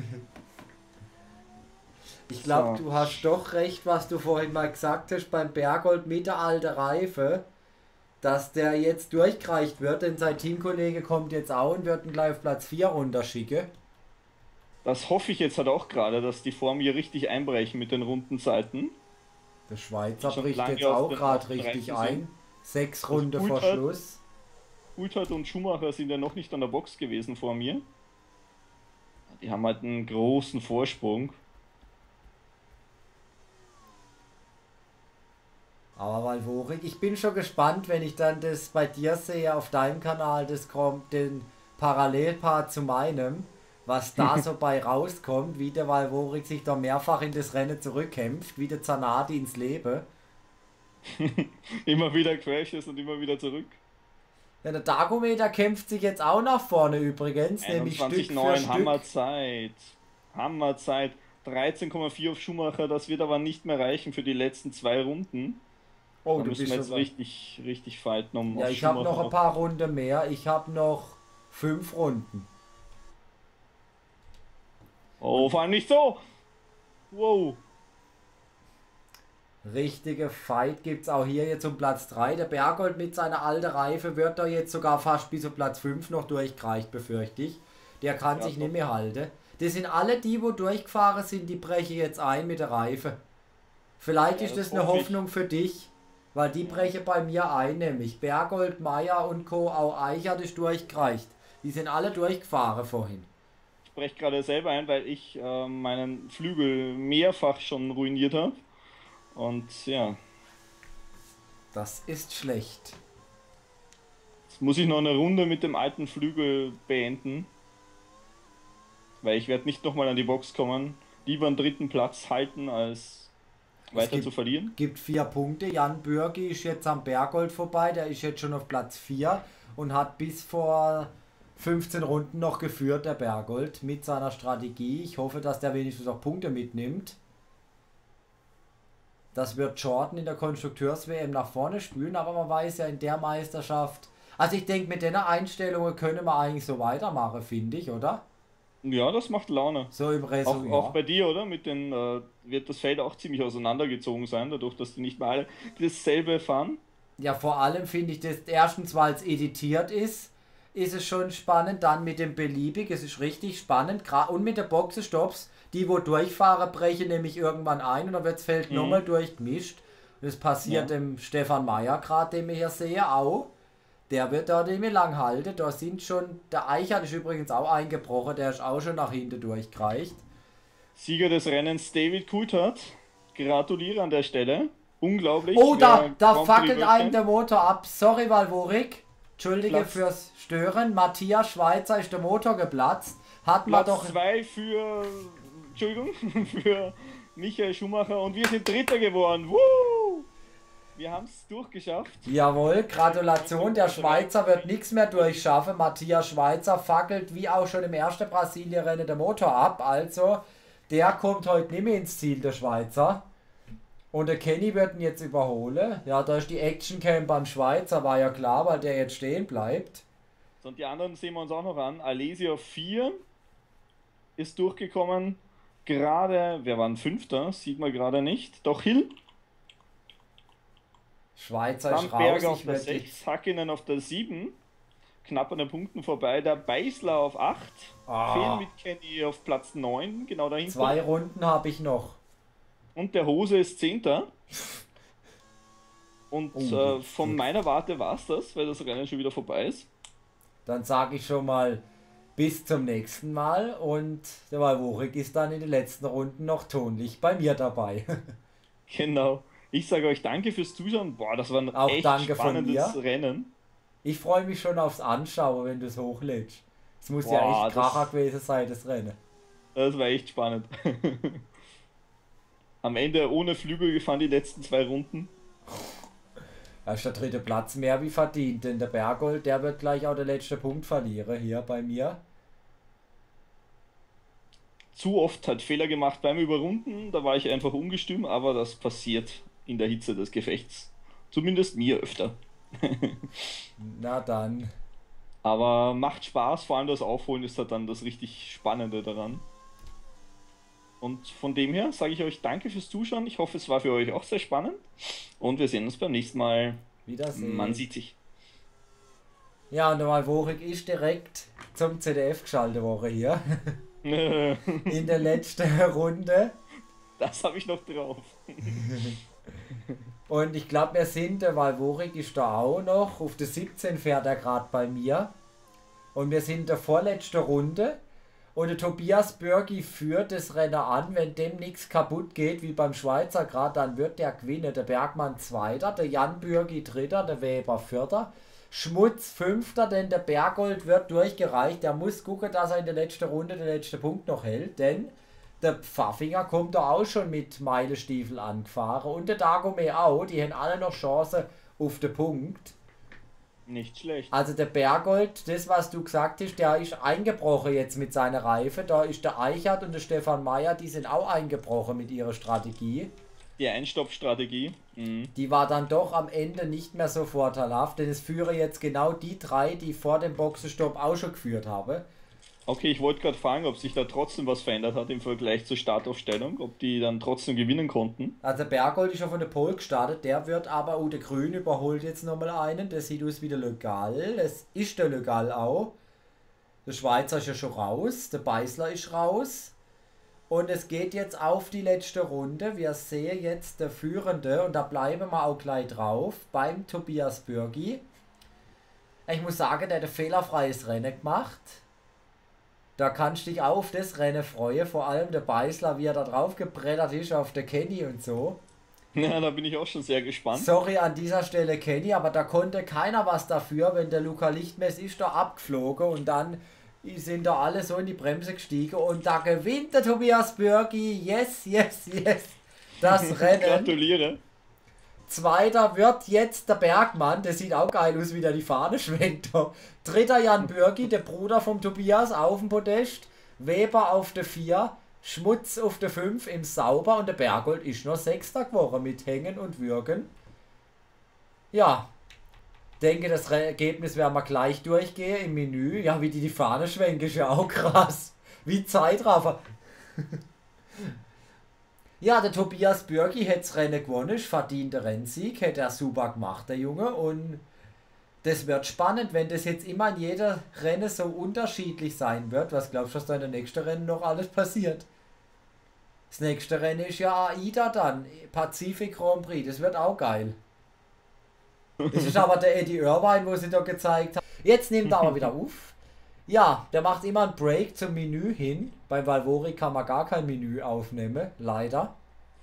Ich glaube, So. du hast doch recht, was du vorhin mal gesagt hast beim Bergholt mit der alten Reife, dass der jetzt durchgereicht wird, denn sein Teamkollege kommt jetzt auch und wird ihn gleich auf Platz 4 runterschicken. Das hoffe ich jetzt halt auch gerade, dass die Form hier richtig einbrechen mit den runden Zeiten. Der Schweizer Schon bricht lange jetzt auf auch den gerade Aufreiten richtig sind. ein. 6 Runden vor Coulthard- Schluss. Coulthard und Schumacher sind ja noch nicht an der Box gewesen vor mir. Die haben halt einen großen Vorsprung. Aber Valvorik, ich bin schon gespannt, wenn ich dann das bei dir sehe auf deinem Kanal, das kommt den Parallelpart zu meinem, was da so bei rauskommt, wie der Valvorik sich da mehrfach in das Rennen zurückkämpft, wie der Zanardi ins Leben. Immer wieder Crashes und immer wieder zurück. Ja, der Dagometer kämpft sich jetzt auch nach vorne übrigens, nämlich Stück für 21,9, Stück. Hammerzeit. Hammerzeit. 13,4 auf Schumacher, das wird aber nicht mehr reichen für die letzten 2 Runden. Oh, Da du müssen bist wir schon jetzt weit. richtig fighten, um Ja, auf ich habe noch Schumacher ein paar Runden mehr. Ich habe noch 5 Runden. Oh, vor allem nicht so! Wow. Richtige Fight gibt es auch hier jetzt um Platz 3. Der Bergholt mit seiner alten Reife wird da jetzt sogar fast bis auf Platz 5 noch durchgereicht, befürchte ich. Der kann Ja, sich doch. nicht mehr halten. Das sind alle die, wo durchgefahren sind, die brechen jetzt ein mit der Reife. Vielleicht Ja, ist das das eine hoffe ich. Hoffnung für dich, weil die brechen bei mir ein, nämlich Bergholt, Meier und Co. Auch Eichert ist durchgereicht. Die sind alle durchgefahren vorhin. Ich spreche gerade selber ein, weil ich meinen Flügel mehrfach schon ruiniert habe. Und ja, Das ist schlecht. jetzt muss ich noch eine Runde mit dem alten Flügel beenden. Weil ich werde nicht nochmal an die Box kommen. Lieber einen 3. Platz halten, als weiter gibt- zu verlieren. Gibt 4 Punkte. Jan Bürgi ist jetzt am Bergholt vorbei. Der ist jetzt schon auf Platz 4 und hat bis vor 15 Runden noch geführt, der Bergholt, mit seiner Strategie. Ich hoffe, dass der wenigstens auch Punkte mitnimmt. Das wird Jordan in der Konstrukteurs-WM nach vorne spülen, aber man weiß ja in der Meisterschaft. Also ich denke, mit den Einstellungen können wir eigentlich so weitermachen, finde ich, oder? Ja, das macht Laune. So im Auch, Resümee. auch bei dir, oder? Mit den wird das Feld auch ziemlich auseinandergezogen sein, dadurch, dass die nicht mehr alle dasselbe fahren. Ja, vor allem finde ich das erstens, weil es editiert ist es schon spannend. Dann mit dem Beliebig, es ist richtig spannend. Und mit der Boxenstopps, die wo durchfahren, brechen nämlich irgendwann ein und dann wird das Feld nochmal durchgemischt. Das passiert Ja. dem Stefan Meyer gerade, den wir hier sehen, auch. Der wird da nicht mehr lang halten. Da sind schon, der Eichert ist übrigens auch eingebrochen, der ist auch schon nach hinten durchgereicht. Sieger des Rennens David Coulthard. Gratuliere an der Stelle. Unglaublich. Oh, da Wer Grand Prix fackelt World einem kennt. der Motor ab. Sorry, Valvorik. Entschuldige Platz- fürs Stören. Matthias Schweizer ist der Motor geplatzt. Hat man Platz doch. 2 für, Entschuldigung, für Michael Schumacher und wir sind Dritter geworden. Woo! Wir haben es durchgeschafft. Jawohl, Gratulation. Der Schweizer wird nichts mehr durchschaffen. Matthias Schweizer fackelt wie auch schon im ersten Brasilien-Rennen der Motor ab. Also, der kommt heute nicht mehr ins Ziel, der Schweizer. Und der Kenny wird ihn jetzt überholen. Ja, da ist die Actioncam beim Schweizer, war ja klar, weil der jetzt stehen bleibt. So, und die anderen sehen wir uns auch noch an. Alessia 4 ist durchgekommen. Gerade, wer war ein Fünfter? Sieht man gerade nicht. Doch Hill. Schweizer Dann ist raus. Berger auf Ich der werde 6, Hakkinen auf der 7. Knapp an den Punkten vorbei. Der Beisler auf 8. Fehlen mit Kenny auf Platz 9, genau dahinter. 2 Runden habe ich noch. Und der Hose ist 10. Und Oh, von meiner Warte war es das, weil das Rennen schon wieder vorbei ist. Dann sage ich schon mal bis zum nächsten Mal und der Valvorik ist dann in den letzten Runden noch tonlich bei mir dabei. Genau. Ich sage euch danke fürs Zuschauen. Boah, das war ein Auch echt danke von spannendes mir. Rennen. Ich freue mich schon aufs Anschauen, wenn du es hochlädst. Es muss Boah, ja echt das- Kracher gewesen sein, das Rennen. Das war echt spannend. Am Ende ohne Flügel gefahren die letzten 2 Runden. Da ist der 3. Platz mehr wie verdient, denn der Bergholt, der wird gleich auch den letzten Punkt verlieren hier bei mir. Zu oft hat Fehler gemacht beim Überrunden, da war ich einfach ungestüm, aber das passiert in der Hitze des Gefechts. Zumindest mir öfter. Na dann. Aber macht Spaß, vor allem das Aufholen ist halt dann das richtig Spannende daran. Und von dem her sage ich euch danke fürs Zuschauen. Ich hoffe, es war für euch auch sehr spannend. Und wir sehen uns beim nächsten Mal. Wiedersehen. Man sieht sich. Ja, und der Walvorik ist direkt zum ZDF geschaltet worden hier. In der letzten Runde. Das habe ich noch drauf. Und ich glaube, der Walvorik ist da auch noch. Auf der 17 fährt er gerade bei mir. Und wir sind in der vorletzten Runde. Und der Tobias Bürgi führt das Rennen an. Wenn dem nichts kaputt geht, wie beim Schweizer gerade, dann wird der gewinnen. Der Bergmann Zweiter, der Jan Bürgi Dritter, der Weber Vierter. Schmutz Fünfter, denn der Bergold wird durchgereicht. Der muss gucken, dass er in der letzten Runde den letzten Punkt noch hält. Denn der Pfaffinger kommt da auch schon mit Meilestiefel angefahren. Und der Dagome auch. Die haben alle noch Chance auf den Punkt. Nicht schlecht. Also der Bergold, das was du gesagt hast, der ist eingebrochen jetzt mit seiner Reife. Da ist der Eichert und der Stefan Meyer, die sind auch eingebrochen mit ihrer Strategie. Die Einstoppstrategie. Die war dann doch am Ende nicht mehr so vorteilhaft, denn es führen jetzt genau die drei, die vor dem Boxenstopp auch schon geführt haben. Okay, ich wollte gerade fragen, ob sich da trotzdem was verändert hat im Vergleich zur Startaufstellung, ob die dann trotzdem gewinnen konnten. Also Bergold ist schon von der Pole gestartet, der wird aber, der Grün überholt jetzt nochmal einen, der sieht aus wie der Le Gall, das ist der Le Gall auch. Der Schweizer ist ja schon raus, der Beißler ist raus. Und es geht jetzt auf die letzte Runde, wir sehen jetzt der Führende und da bleiben wir auch gleich drauf, beim Tobias Bürgi. Ich muss sagen, der hat ein fehlerfreies Rennen gemacht. Da kannst du dich auch auf das Rennen freuen, vor allem der Beißler, wie er da drauf gebrettert ist auf der Kenny und so. Ja, da bin ich auch schon sehr gespannt. Sorry an dieser Stelle Kenny, aber da konnte keiner was dafür, wenn der Luca Lichtmess ist da abgeflogen und dann sind da alle so in die Bremse gestiegen und da gewinnt der Tobias Bürgi, yes, yes, yes, das Rennen. Gratuliere. Zweiter wird jetzt der Bergmann, der sieht auch geil aus, wie der die Fahne schwenkt. Dritter Jan Bürgi, der Bruder vom Tobias, auf dem Podest. Weber auf der 4, Schmutz auf der 5 im Sauber und der Bergold ist noch Sechster geworden mit Hängen und Würgen. Ja, denke, das Ergebnis werden wir gleich durchgehen im Menü. Ja, wie die Fahne schwenken, ist ja auch krass. Wie Zeitraffer. Ja, der Tobias Bürgi hat das Rennen gewonnen, ist verdienter Rennsieg, hat er super gemacht, der Junge. Und das wird spannend, wenn das jetzt immer in jeder Rennen so unterschiedlich sein wird. Was glaubst du, was da in der nächsten Rennen noch alles passiert? Das nächste Rennen ist ja AIDA dann, Pacific Grand Prix, das wird auch geil. Das ist aber der Eddie Irvine, wo sie da gezeigt haben. Jetzt nimmt er aber wieder auf. Ja, der macht immer einen Break zum Menü hin. Beim Walvorik kann man gar kein Menü aufnehmen, leider.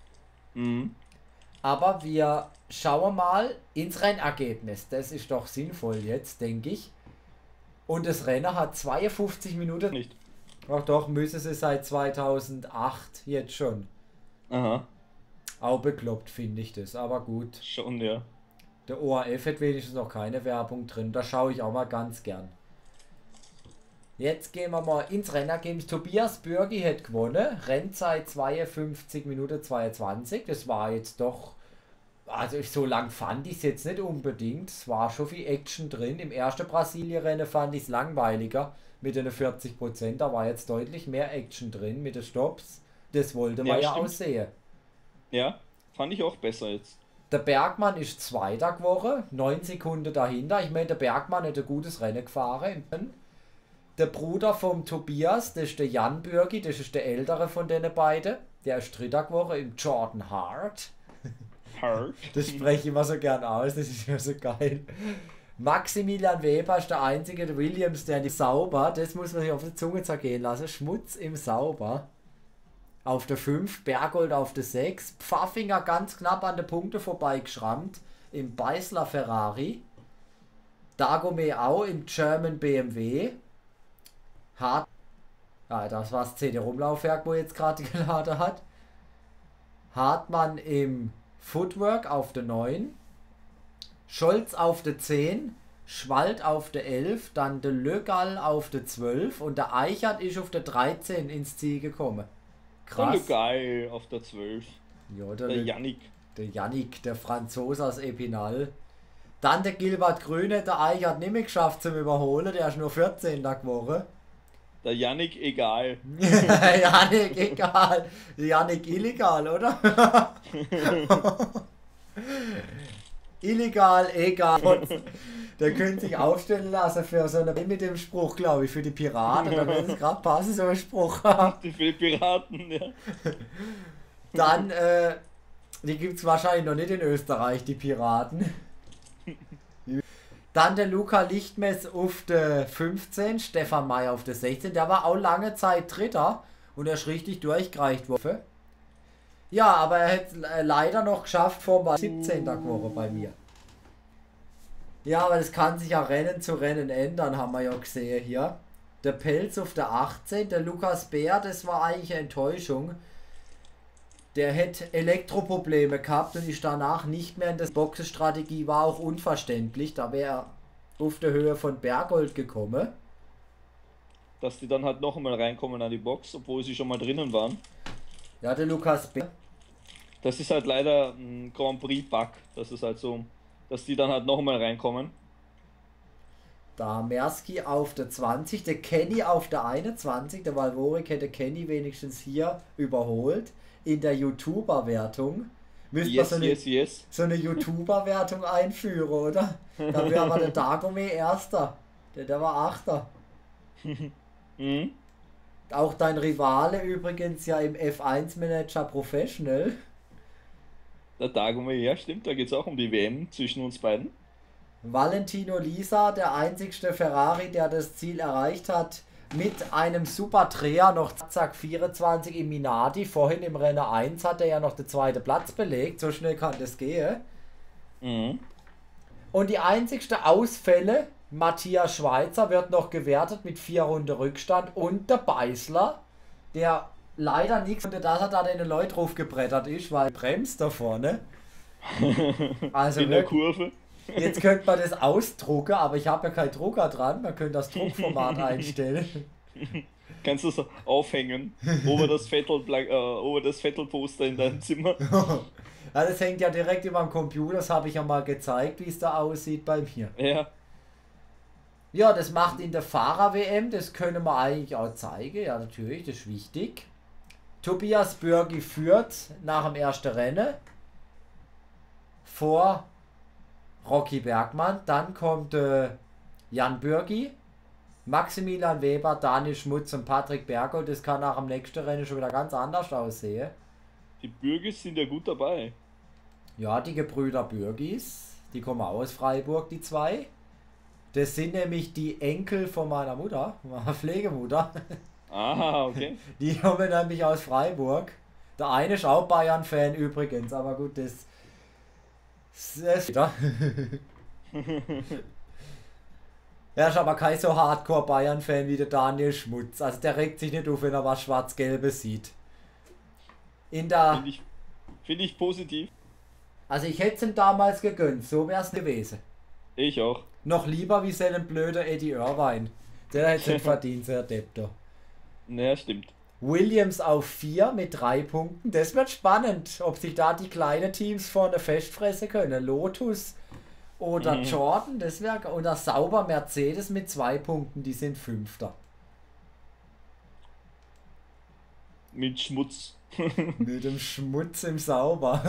Aber wir schauen mal ins Rennergebnis. Das ist doch sinnvoll jetzt, denke ich. Und das Rennen hat 52 Minuten. Nicht. Ach doch, müssen sie seit 2008 jetzt schon. Aha. Auch bekloppt finde ich das, aber gut. Schon, ja. Der ORF hat wenigstens noch keine Werbung drin. Da schaue ich auch mal ganz gern. Jetzt gehen wir mal ins Rennergebnis. Tobias Bürgi hat gewonnen. Rennzeit 52 Minuten 22. Das war jetzt doch... Also so lang fand ich es jetzt nicht unbedingt. Es war schon viel Action drin. Im ersten Brasilien-Rennen fand ich es langweiliger. Mit den 40%. Da war jetzt deutlich mehr Action drin mit den Stops. Das wollte man ja auch sehen. Ja, fand ich auch besser jetzt. Der Bergmann ist Zweiter geworden. 9 Sekunden dahinter. Ich meine, der Bergmann hat ein gutes Rennen gefahren. Der Bruder vom Tobias, das ist der Jan Bürgi, das ist der ältere von den beiden. Der ist Dritter geworden im Jordan Hart. Hart. Das spreche ich immer so gern aus, das ist immer so geil. Maximilian Weber ist der einzige, der Williams, der nicht sauber, das muss man sich auf die Zunge zergehen lassen. Schmutz im Sauber. Auf der 5, Bergold auf der 6, Pfaffinger ganz knapp an den Punkten vorbeigeschrammt im Beißler Ferrari. Dagome auch im German BMW. Hart. Ja, das war das CD-Rumlaufwerk, wo jetzt gerade geladen hat. Hartmann im Footwork auf der 9. Scholz auf der 10. Schwald auf der 11. Dann der Lögall auf der 12. Und der Eichert ist auf der 13 ins Ziel gekommen. Krass. Der Geil auf der 12. Ja, der Jannik. Der Yannick, der Franzose aus Epinal. Dann der Gilbert Grüne, der Eich hat nicht mehr geschafft zum Überholen, der ist nur 14. geworden. Der Yannick egal. Yannick egal. Yannick illegal, oder? Illegal, egal. Der könnte sich aufstellen lassen für so eine mit dem Spruch, glaube ich, für die Piraten. Da würde es gerade passen, so ein Spruch. Für die Piraten, ja. Dann, die gibt es wahrscheinlich noch nicht in Österreich, die Piraten. Dann der Luca Lichtmess auf der 15, Stefan Mayer auf der 16. Der war auch lange Zeit Dritter und er ist richtig durchgereicht worden. Ja, aber er hat leider noch geschafft, vor 17. geworden bei mir. Ja, aber das kann sich ja Rennen zu Rennen ändern, haben wir ja gesehen hier. Der Pelz auf der 18, der Lukas Bär, das war eigentlich eine Enttäuschung. Der hätte Elektroprobleme gehabt und ist danach nicht mehr in der Boxenstrategie, war auch unverständlich. Da wäre er auf der Höhe von Berggold gekommen. Dass die dann halt noch einmal reinkommen an die Box, obwohl sie schon mal drinnen waren. Ja, der Lukas Bär. Das ist halt leider ein Grand Prix-Bug. Das ist halt so, dass die dann halt noch einmal reinkommen. Da Merski auf der 20, der Kenny auf der 21. Der Valvorik hätte Kenny wenigstens hier überholt. In der YouTuber-Wertung. Müsste man so eine YouTuber-Wertung einführen, oder? Da wäre aber der Dagome Erster. Der war Achter. Mhm. Auch dein Rivale übrigens ja im F1-Manager Professional. Der Dagome, ja stimmt, da geht es auch um die WM zwischen uns beiden. Valentino Lisa, der einzigste Ferrari, der das Ziel erreicht hat, mit einem Super Dreher noch zack 24 im Minardi. Vorhin im Rennen 1 hat er ja noch den zweiten Platz belegt. So schnell kann das gehen. Mhm. Und die einzigste Ausfälle, Matthias Schweizer wird noch gewertet mit 4 Runden Rückstand. Und der Beißler, der leider nichts und dass er da den Leuten drauf gebrettert ist, weil bremst da vorne. Also in der Kurve. Jetzt könnte man das ausdrucken, aber ich habe ja keinen Drucker dran. Man könnte das Druckformat einstellen. Kannst du es aufhängen, over das Vettel-Poster in deinem Zimmer? Ja, das hängt ja direkt über dem Computer. Das habe ich ja mal gezeigt, wie es da aussieht bei mir. Ja. Ja, das macht in der Fahrer-WM. Das können wir eigentlich auch zeigen. Ja, natürlich, das ist wichtig. Tobias Bürgi führt nach dem ersten Rennen vor Rocky Bergmann, dann kommt Jan Bürgi, Maximilian Weber, Daniel Schmutz und Patrick Bergold. Das kann nach dem nächsten Rennen schon wieder ganz anders aussehen. Die Bürgis sind ja gut dabei. Ja, die Gebrüder Bürgis, die kommen aus Freiburg, die zwei. Das sind nämlich die Enkel von meiner Mutter, meiner Pflegemutter. Aha, okay. Die kommen nämlich aus Freiburg. Der eine ist auch Bayern-Fan übrigens, aber gut, das ja. Er ist aber kein so Hardcore Bayern-Fan wie der Daniel Schmutz. Also der regt sich nicht auf, wenn er was Schwarz-Gelbes sieht. In der. Find ich positiv. Also ich hätte es ihm damals gegönnt, so wäre es gewesen. Ich auch. Noch lieber wie seinen blöder Eddie Irvine. Der hätte es verdient, sehr Depter. Naja, stimmt. Williams auf 4 mit 3 Punkten. Das wird spannend, ob sich da die kleinen Teams vorne festfressen können. Lotus oder Jordan, das wäre. Oder Sauber Mercedes mit 2 Punkten, die sind Fünfter. Mit Schmutz. Mit dem Schmutz im Sauber.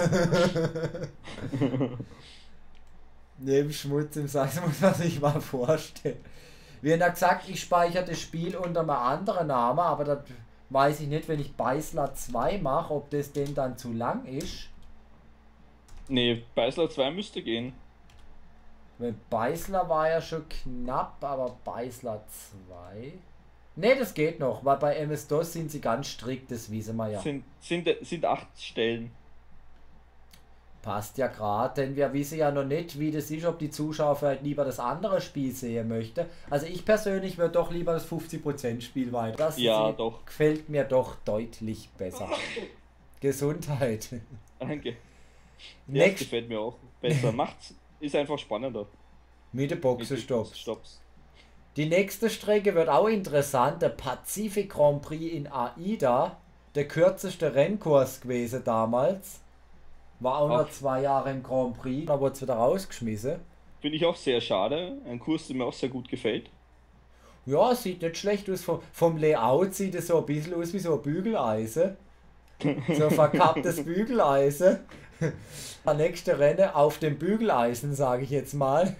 Neben Schmutz im Sauber, das muss man sich mal vorstellen. Wie er gesagt, ich speichere das Spiel unter einem anderen Namen, aber das weiß ich nicht, wenn ich Beißler 2 mache, ob das denn dann zu lang ist. Nee, Beißler 2 müsste gehen. Weil Beißler war ja schon knapp, aber Beißler 2. Ne, das geht noch, weil bei MS-DOS sind sie ganz strikt, das wissen wir ja. Sind 8 Stellen. Passt ja gerade, denn wir wissen ja noch nicht, wie das ist, ob die Zuschauer vielleicht lieber das andere Spiel sehen möchte. Also ich persönlich würde doch lieber das 50% Spiel weiter. Das ja, doch. Gefällt mir doch deutlich besser. Gesundheit. Danke. Ja, das gefällt mir auch besser. Macht's, ist einfach spannender. Mit den Boxenstopps. Die nächste Strecke wird auch interessant. Der Pacific Grand Prix in AIDA. Der kürzeste Rennkurs gewesen damals. War auch noch 2 Jahre im Grand Prix, da wurde es wieder rausgeschmissen. Finde ich auch sehr schade. Ein Kurs, der mir auch sehr gut gefällt. Ja, sieht nicht schlecht aus. Vom Layout sieht es so ein bisschen aus wie so ein Bügeleisen. So ein verkapptes Bügeleisen. Der nächste Rennen auf dem Bügeleisen, sage ich jetzt mal.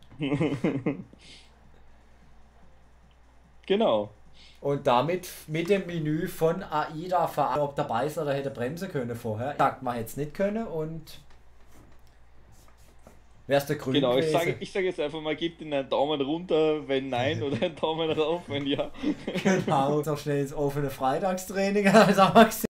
Genau. Und damit mit dem Menü von AIDA fahren, ob dabei ist oder hätte bremsen können vorher. Sagt man hätte es nicht können und wär's der Grün Genau, gewesen. ich sag jetzt einfach mal, gebt ihnen einen Daumen runter, wenn nein, oder einen Daumen rauf, wenn ja. Genau, so schnell ins offene Freitagstraining, das haben wir gesehen.